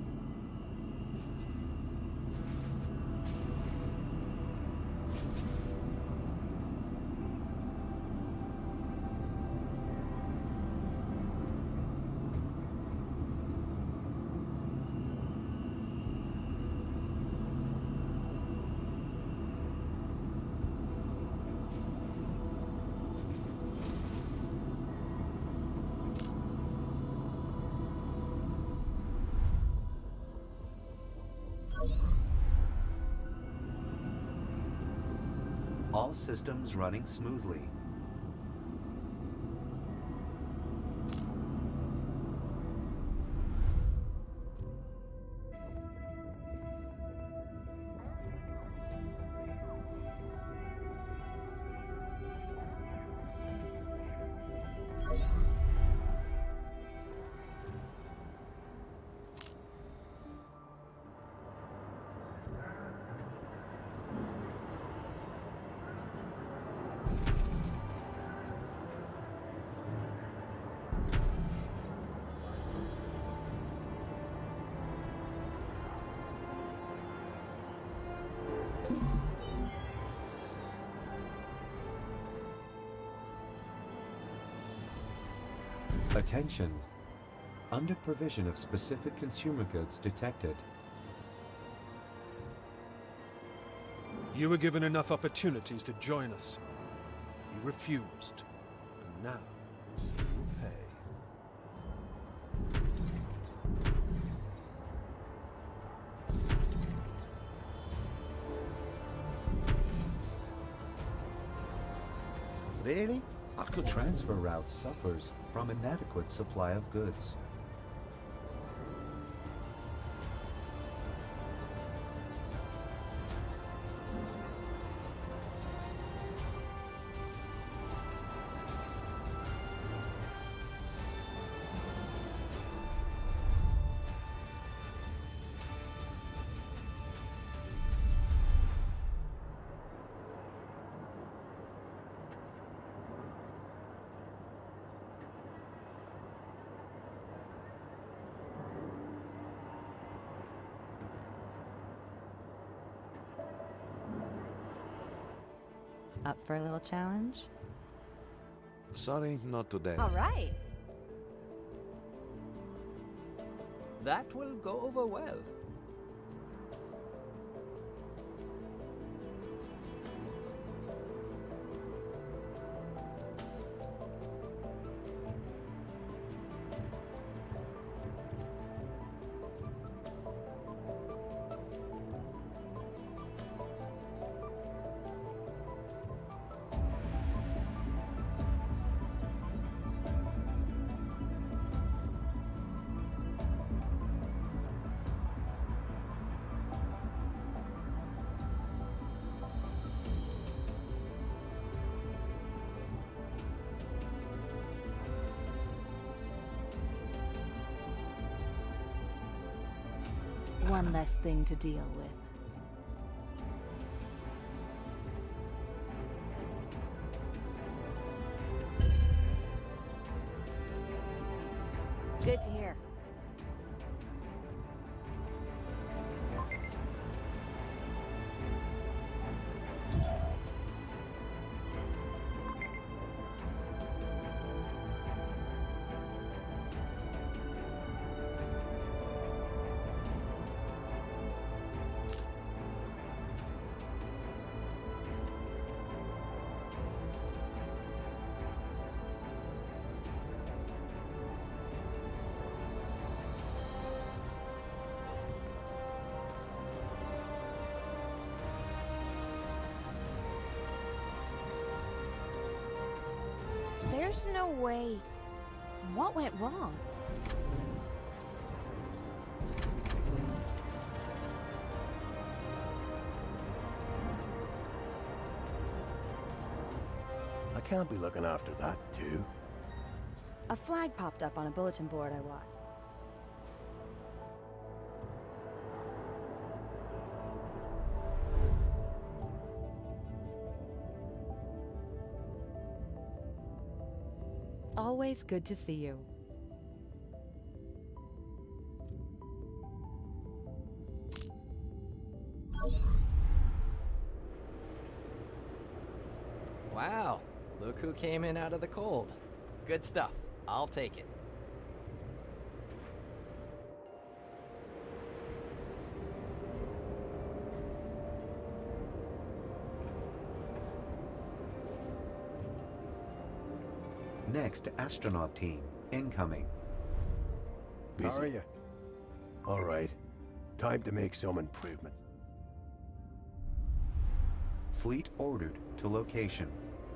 All systems running smoothly. Attention! Under provision of specific consumer goods detected. You were given enough opportunities to join us. You refused. And now, you pay. Really? The transfer route suffers from inadequate supply of goods. Up for a little challenge? Sorry, not today. All right. That will go over well. One less thing to deal with. Good to hear. There's no way. What went wrong? can't be looking after that, too. A flag popped up on a bulletin board I watched. Always good to see you. Wow, look who came in out of the cold. Good stuff. I'll take it. Next astronaut team, incoming. Busy. How are you? All right. Time to make some improvements. Fleet ordered to location.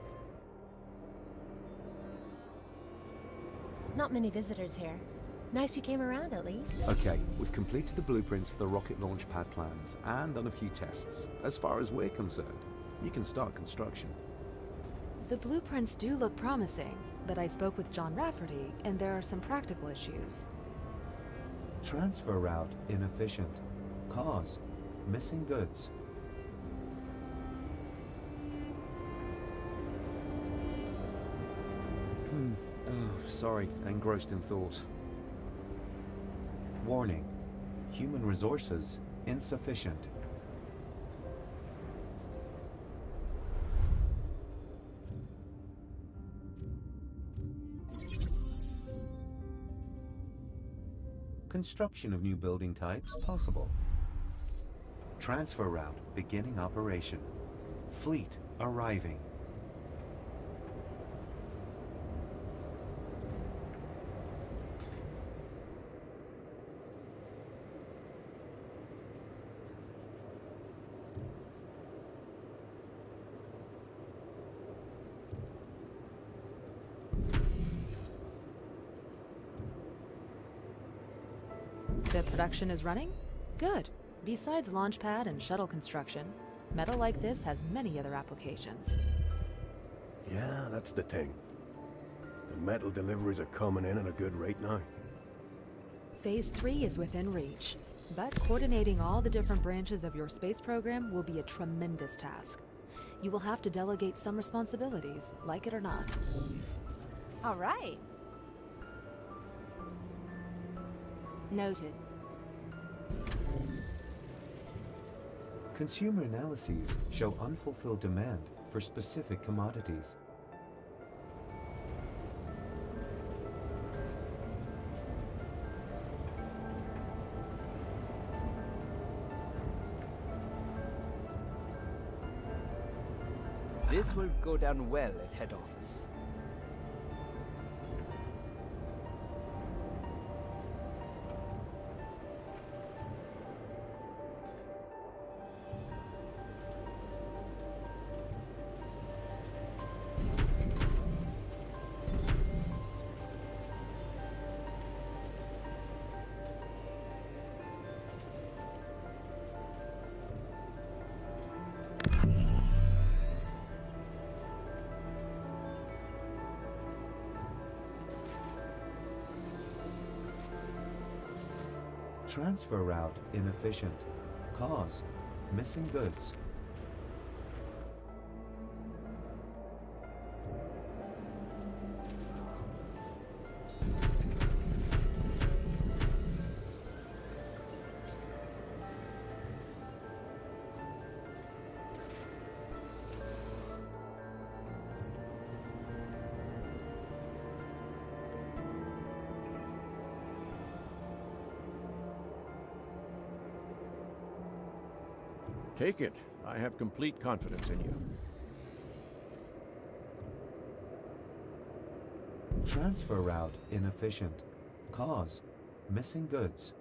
Not many visitors here. Nice you came around, at least. Okay, we've completed the blueprints for the rocket launch pad plans and done a few tests. As far as we're concerned, you can start construction. The blueprints do look promising, but I spoke with John Rafferty, and there are some practical issues. Transfer route inefficient. Cause missing goods. Hmm. Oh, sorry, engrossed in thought. Warning. Human resources insufficient. Construction of new building types possible. Transfer route beginning operation. Fleet arriving. The production is running? Good. Besides launch pad and shuttle construction, metal like this has many other applications. Yeah, that's the thing. The metal deliveries are coming in at a good rate now. Phase three is within reach, but coordinating all the different branches of your space program will be a tremendous task. You will have to delegate some responsibilities, like it or not. All right. Noted. Consumer analyses show unfulfilled demand for specific commodities. This will go down well at head office. Transfer route inefficient. Cause missing goods. Take it. I have complete confidence in you. Transfer route inefficient. Cause missing goods.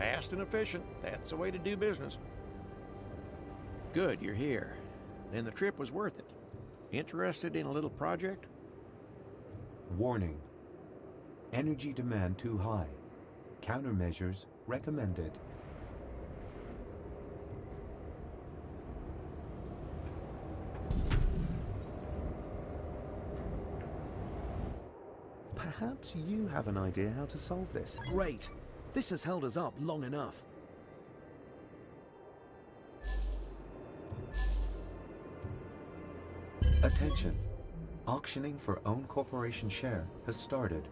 Fast and efficient. That's the way to do business. Good, you're here. Then the trip was worth it. Interested in a little project? Warning. Energy demand too high. Countermeasures recommended. Perhaps you have an idea how to solve this. Great. This has held us up long enough. Attention. Auctioning for own corporation share has started.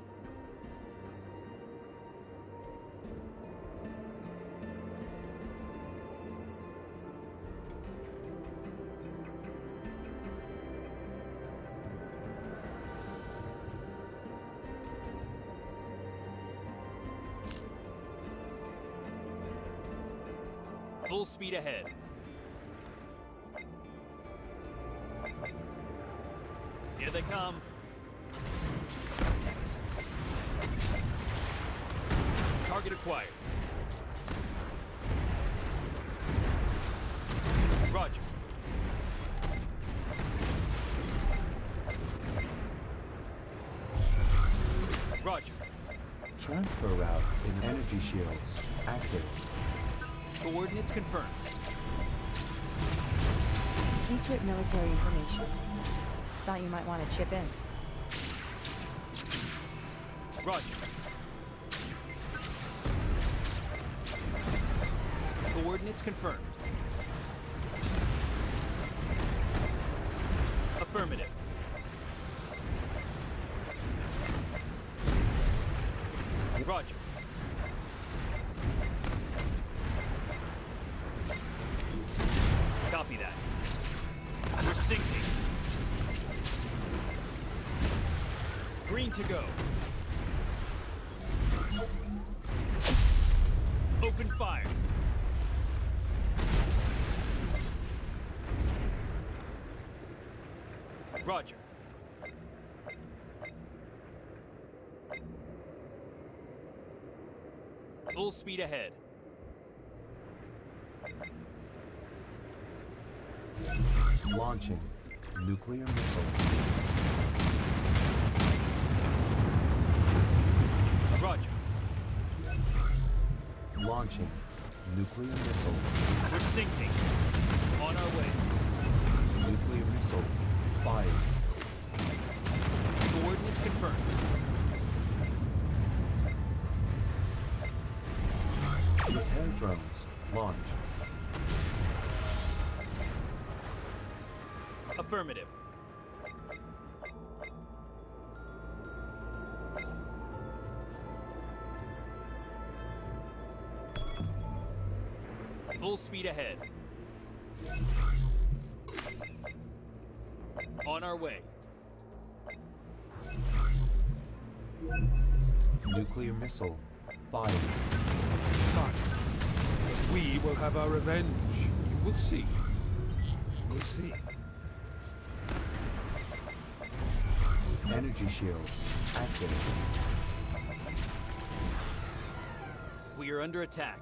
Full speed ahead. Here they come. Target acquired. Roger. Roger. Transfer route in energy shields active. Coordinates confirmed. Secret military information. Thought you might want to chip in. Roger. Coordinates confirmed. Affirmative. Roger. Copy that. We're sinking. Green to go. Open fire. Roger. Full speed ahead. Launching nuclear missile. Roger. Launching nuclear missile. We're sinking. On our way. Nuclear missile fired. Coordinates confirmed. Repair drones launched. Affirmative. Full speed ahead. On our way. Nuclear missile fired. Fine. We will have our revenge. We'll see. We'll see. Energy shields active. We are under attack.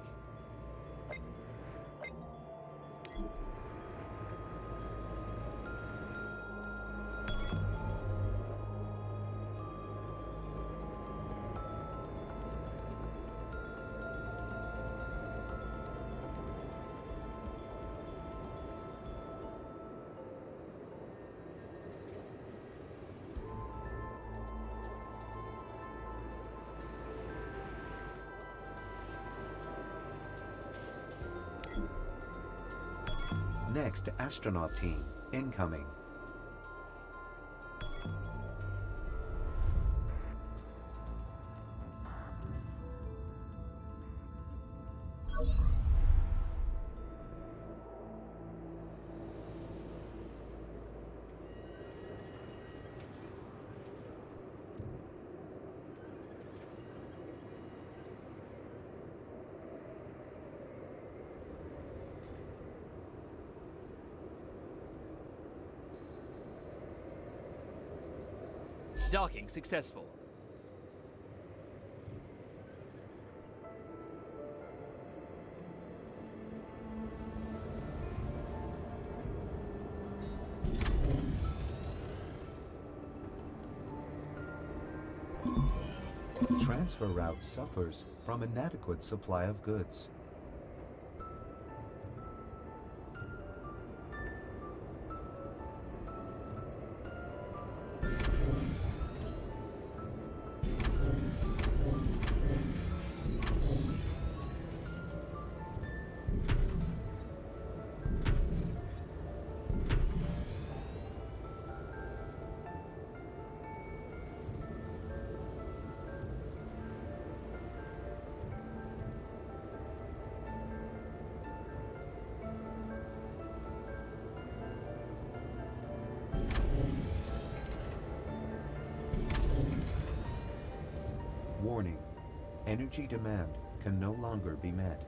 Next astronaut team incoming. Docking successful. transfer route suffers from inadequate supply of goods. Warning, energy demand can no longer be met.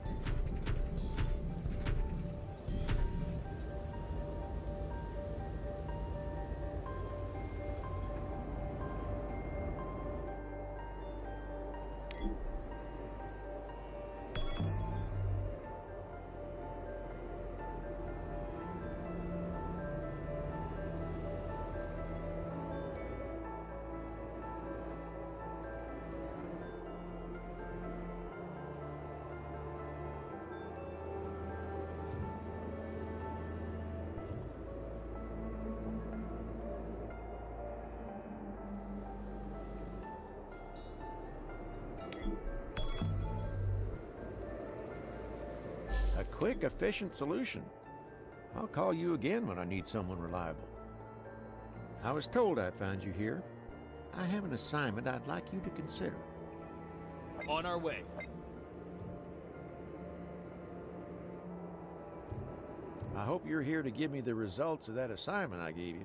A quick, efficient solution. I'll call you again when I need someone reliable. I was told I'd find you here. I have an assignment I'd like you to consider. On our way. I hope you're here to give me the results of that assignment I gave you.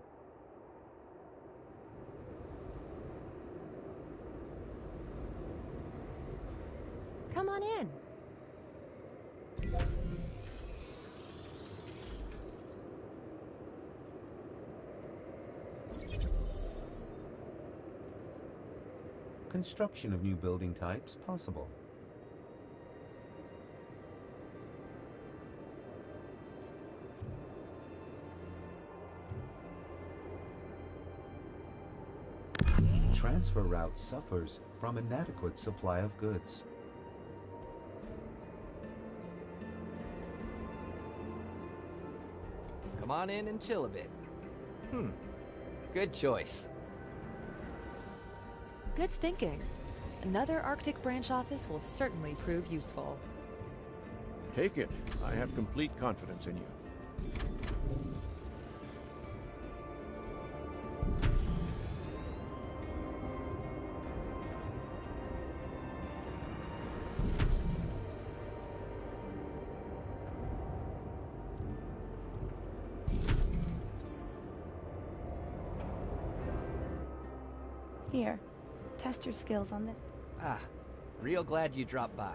Come on in. Construction of new building types possible. Transfer route suffers from inadequate supply of goods. Come on in and chill a bit. Hmm. Good choice. Good thinking. Another Arctic branch office will certainly prove useful. Take it. I have complete confidence in you. Here, test your skills on this. Ah, real glad you dropped by.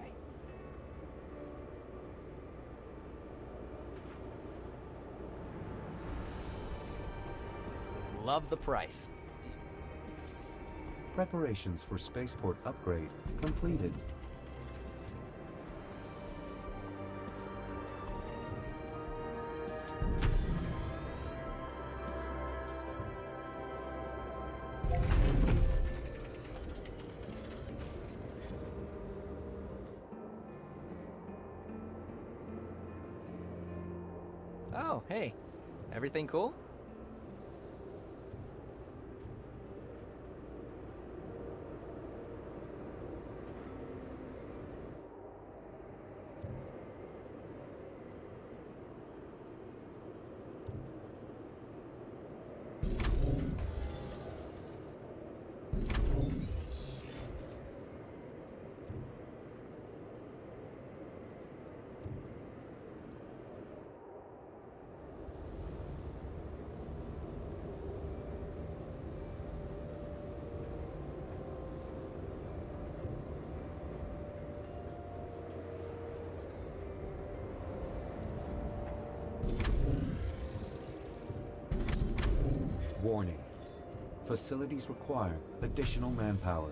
Love the price. Preparations for spaceport upgrade completed. Oh, hey. Everything cool? Warning. Facilities require additional manpower.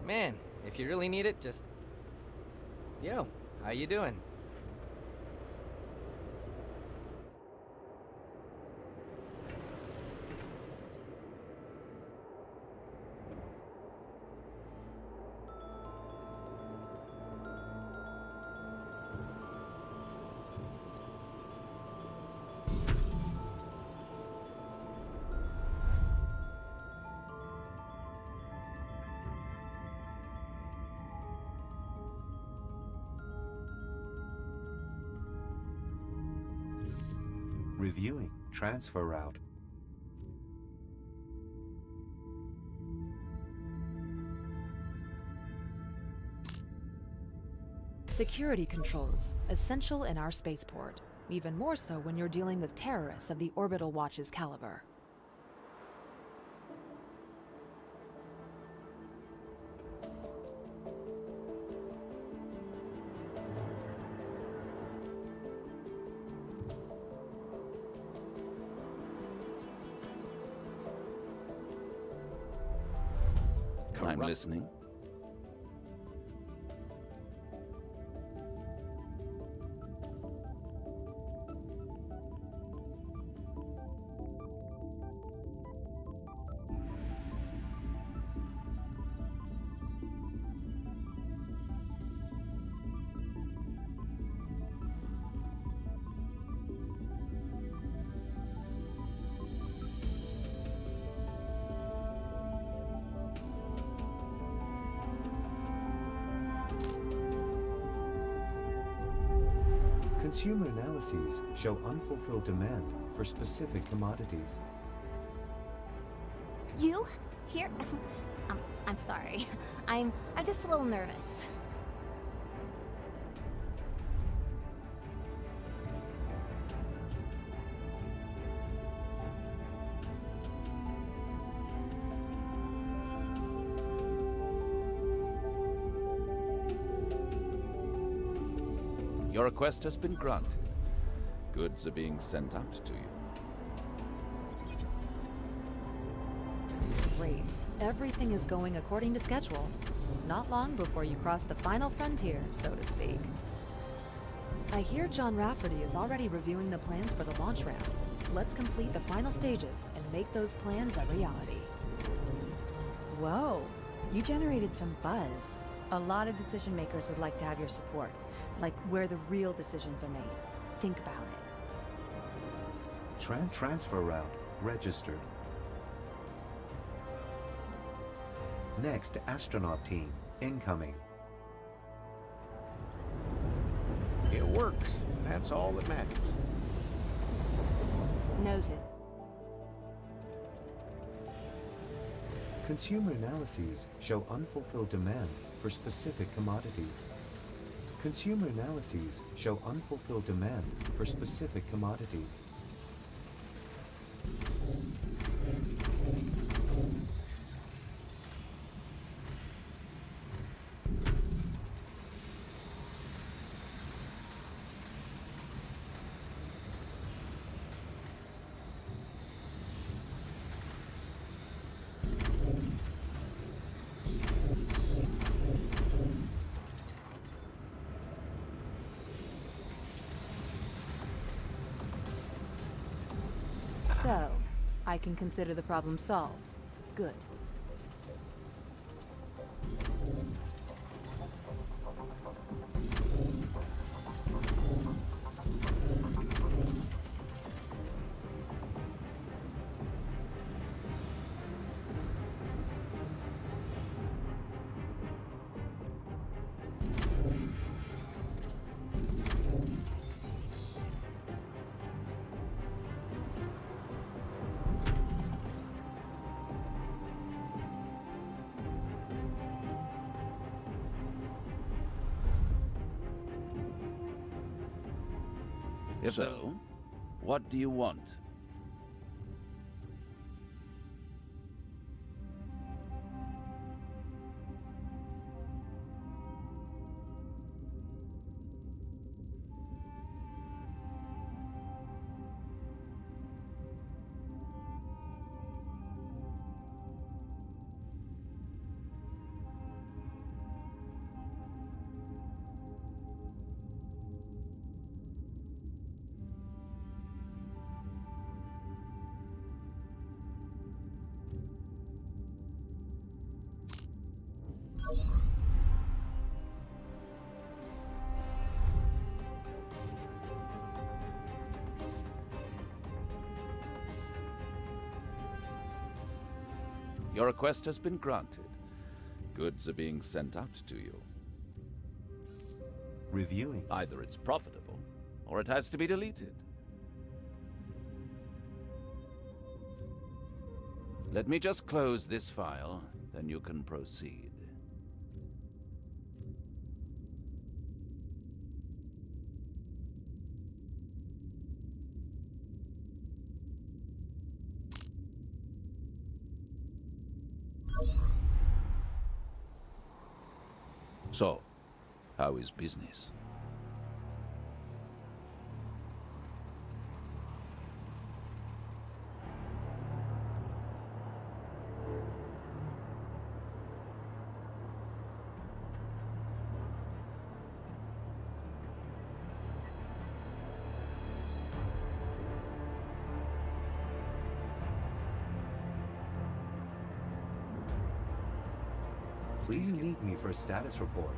Man, if you really need it, just... Yo, how you doing? Reviewing transfer route. Security controls, essential in our spaceport. Even more so when you're dealing with terrorists of the Orbital Watch's caliber. I'm listening. Consumer analyses show unfulfilled demand for specific commodities. You? Here? um, I'm sorry. I'm... I'm just a little nervous. Your request has been granted. Goods are being sent out to you. Great. Everything is going according to schedule. Not long before you cross the final frontier, so to speak. I hear John Rafferty is already reviewing the plans for the launch ramps. Let's complete the final stages and make those plans a reality. Whoa, you generated some buzz. A lot of decision makers would like to have your support, like where the real decisions are made. Think about it. Trans transfer route registered. Next astronaut team incoming. It works. That's all that matters. Noted. Consumer analyses show unfulfilled demand for specific commodities. Consumer analyses show unfulfilled demand for specific commodities. So, I can consider the problem solved. Good. So, what do you want? Your request has been granted. Goods are being sent out to you. Reviewing. Either it's profitable, or it has to be deleted. Let me just close this file, then you can proceed. So, how is business? Please need me for a status report.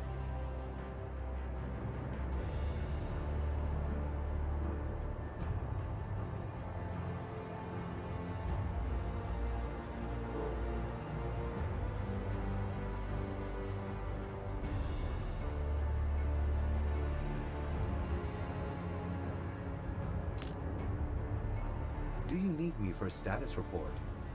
Do you need me for a status report?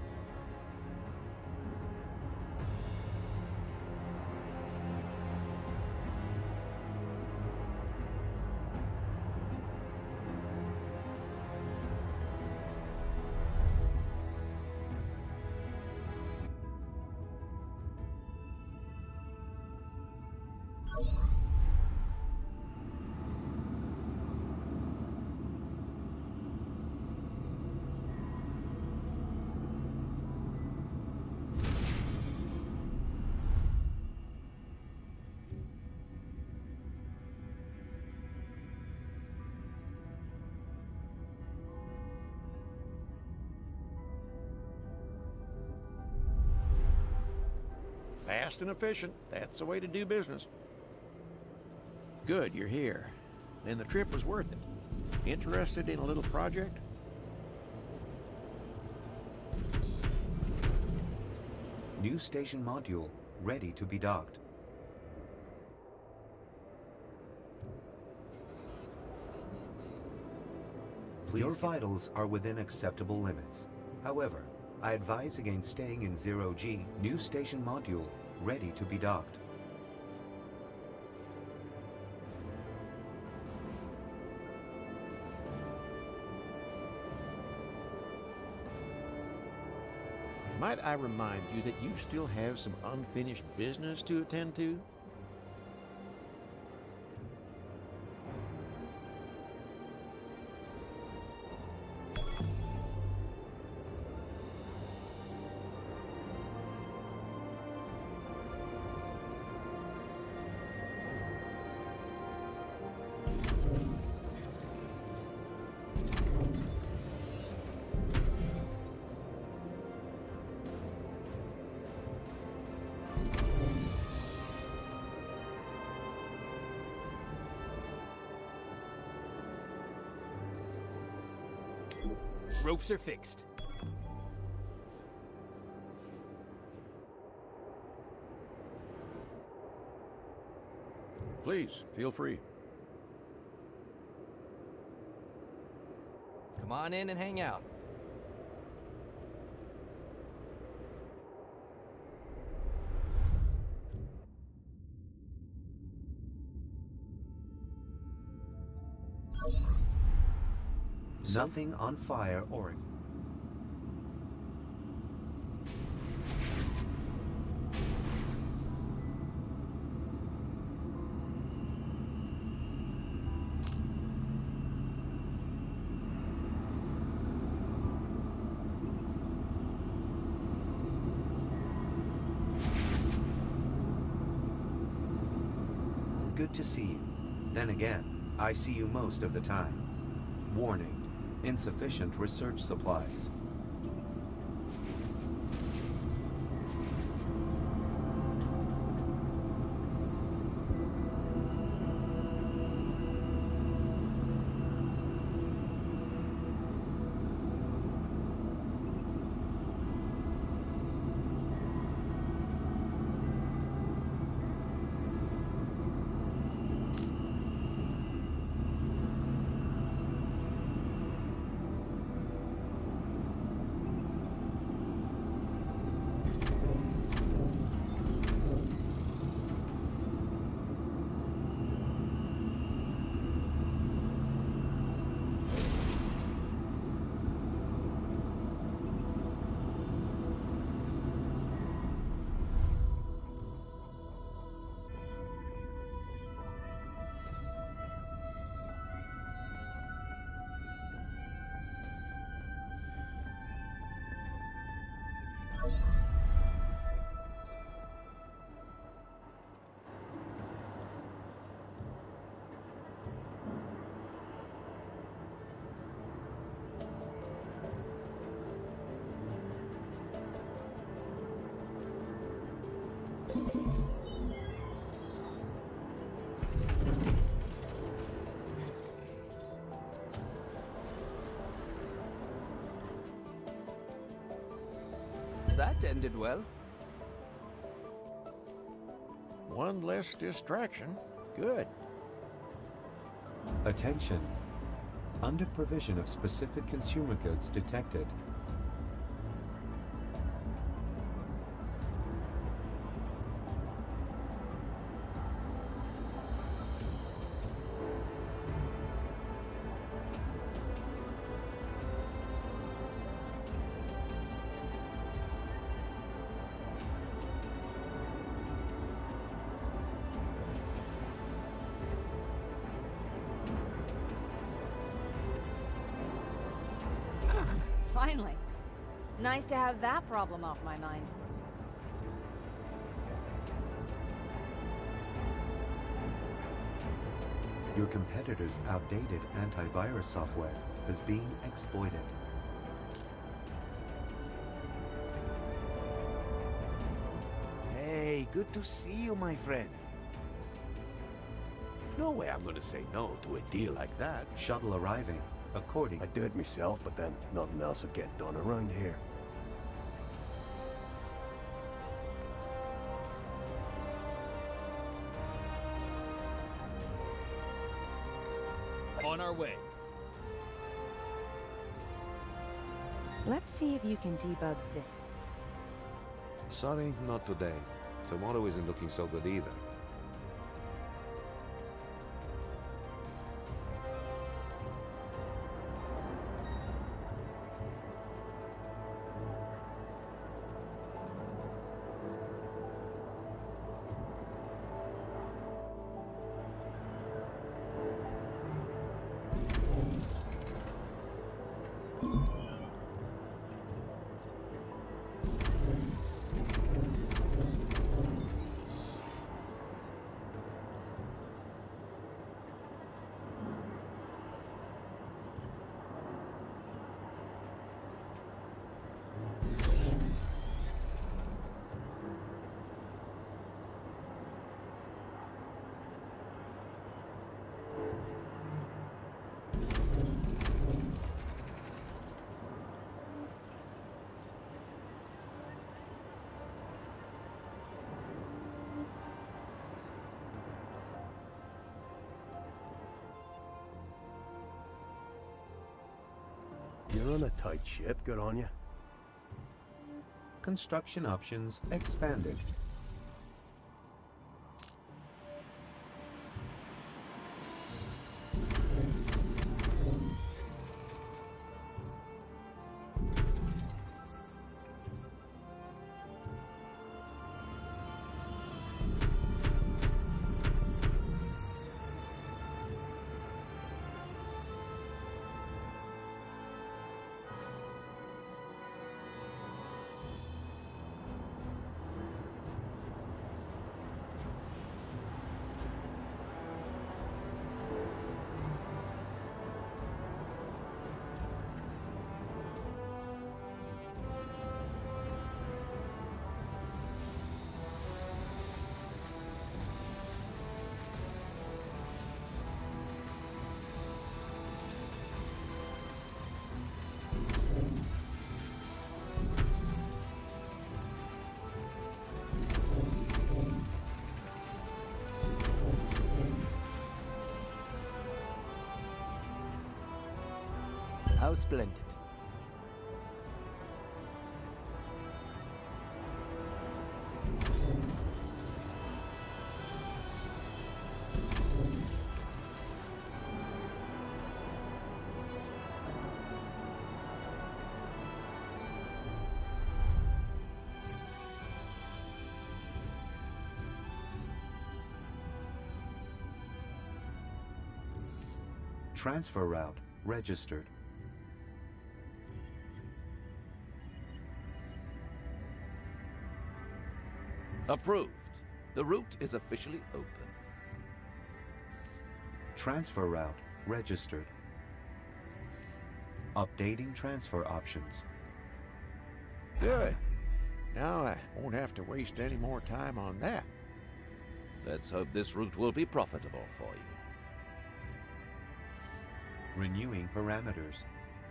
Fast and efficient. That's the way to do business. Good, you're here. Then the trip was worth it. Interested in a little project? New station module, ready to be docked. Please Your vitals are within acceptable limits. However, I advise against staying in zero G. New station module, ready to be docked. Might I remind you that you still have some unfinished business to attend to? Ropes are fixed. Please, feel free. Come on in and hang out. Nothing on fire or... Good to see you. Then again, I see you most of the time. Warning. Insufficient research supplies. That ended well. One less distraction. Good. Attention. Under provision of specific consumer goods detected. Finally. Nice to have that problem off my mind. Your competitor's outdated antivirus software is being exploited. Hey, good to see you, my friend. No way I'm gonna say no to a deal like that. Shuttle arriving. According. I'd do it myself, but then nothing else would get done around here. On our way. Let's see if you can debug this. Sorry, not today. Tomorrow isn't looking so good either. You're on a tight ship, good on you. Construction options expanded. How splendid. Transfer route registered. Approved. The route is officially open. Transfer route registered. Updating transfer options. Good. Now I won't have to waste any more time on that. Let's hope this route will be profitable for you. Renewing parameters.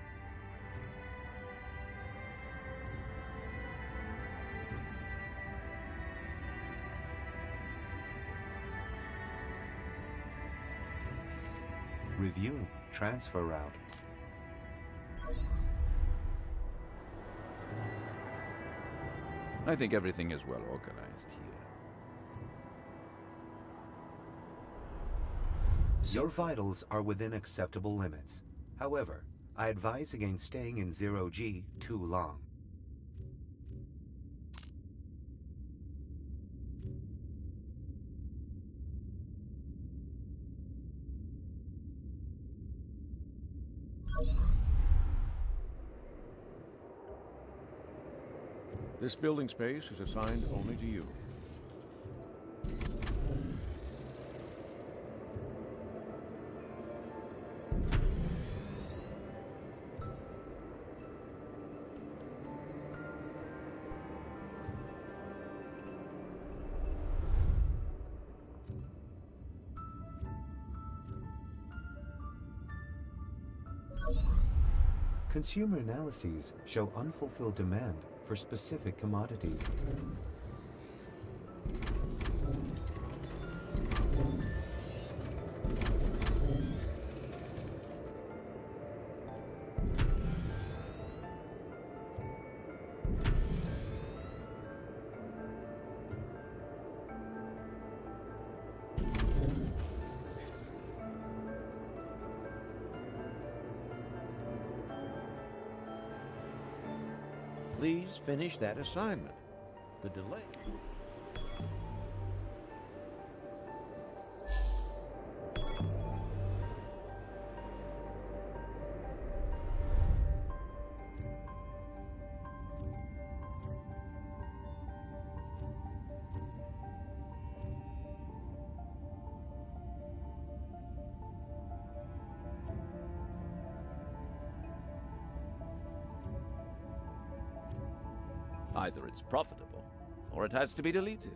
Reviewing transfer route. I think everything is well organized here. Your vitals are within acceptable limits. However, I advise against staying in zero G too long. This building space is assigned only to you. Consumer analyses show unfulfilled demand for specific commodities. Please finish that assignment. The delay. Either it's profitable, or it has to be deleted.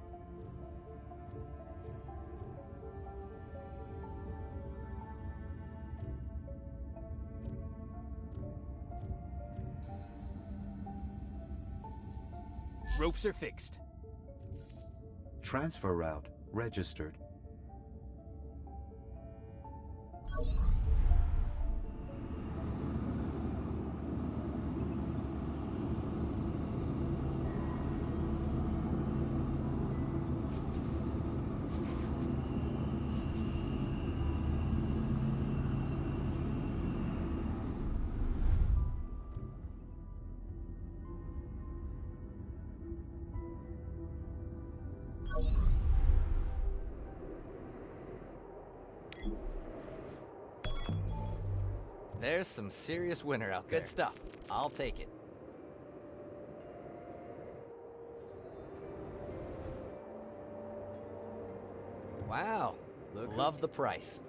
Ropes are fixed. Transfer route registered. There's some serious winter out there. Good stuff. I'll take it. Wow. Look Love the price.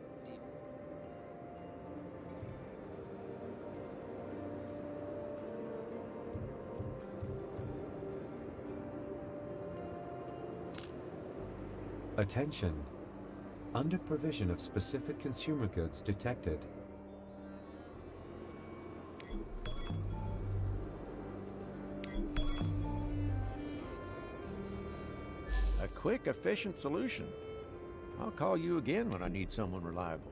Attention. Under provision of specific consumer goods detected. A quick, efficient solution. I'll call you again when I need someone reliable.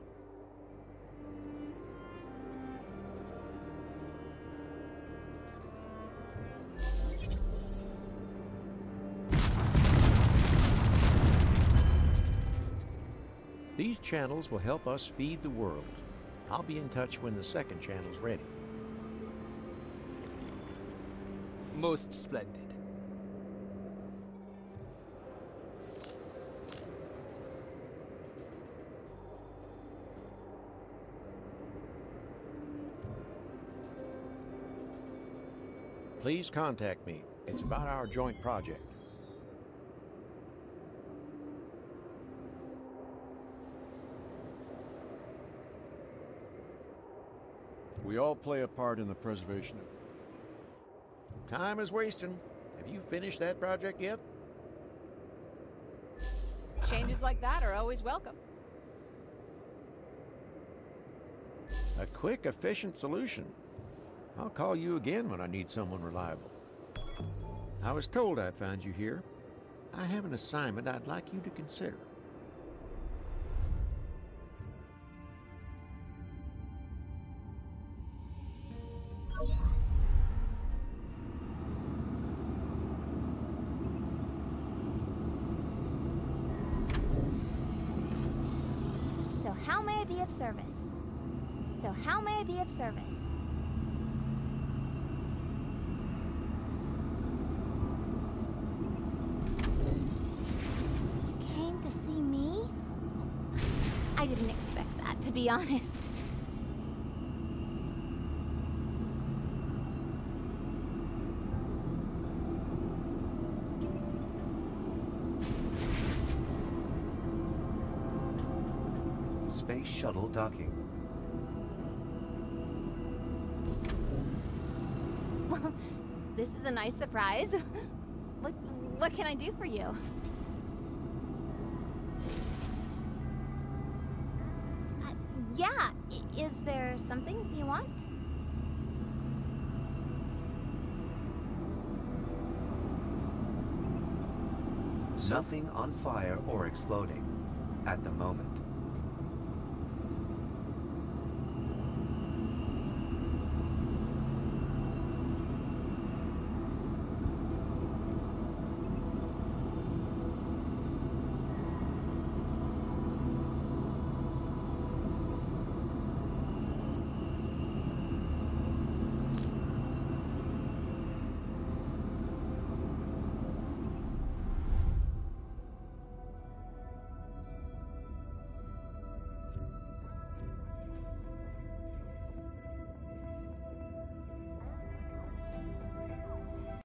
These channels will help us feed the world. I'll be in touch when the second channel's ready. Most splendid. Please contact me. It's about our joint project. We all play a part in the preservation of... Time is wasting. Have you finished that project yet? Changes like that are always welcome. A quick, efficient solution. I'll call you again when I need someone reliable. I was told I'd find you here. I have an assignment I'd like you to consider. So how may I be of service? So how may I be of service? You came to see me? I didn't expect that, to be honest. Space shuttle docking. Well, this is a nice surprise. What, what can I do for you? Uh, yeah, I- is there something you want? Nothing on fire or exploding at the moment.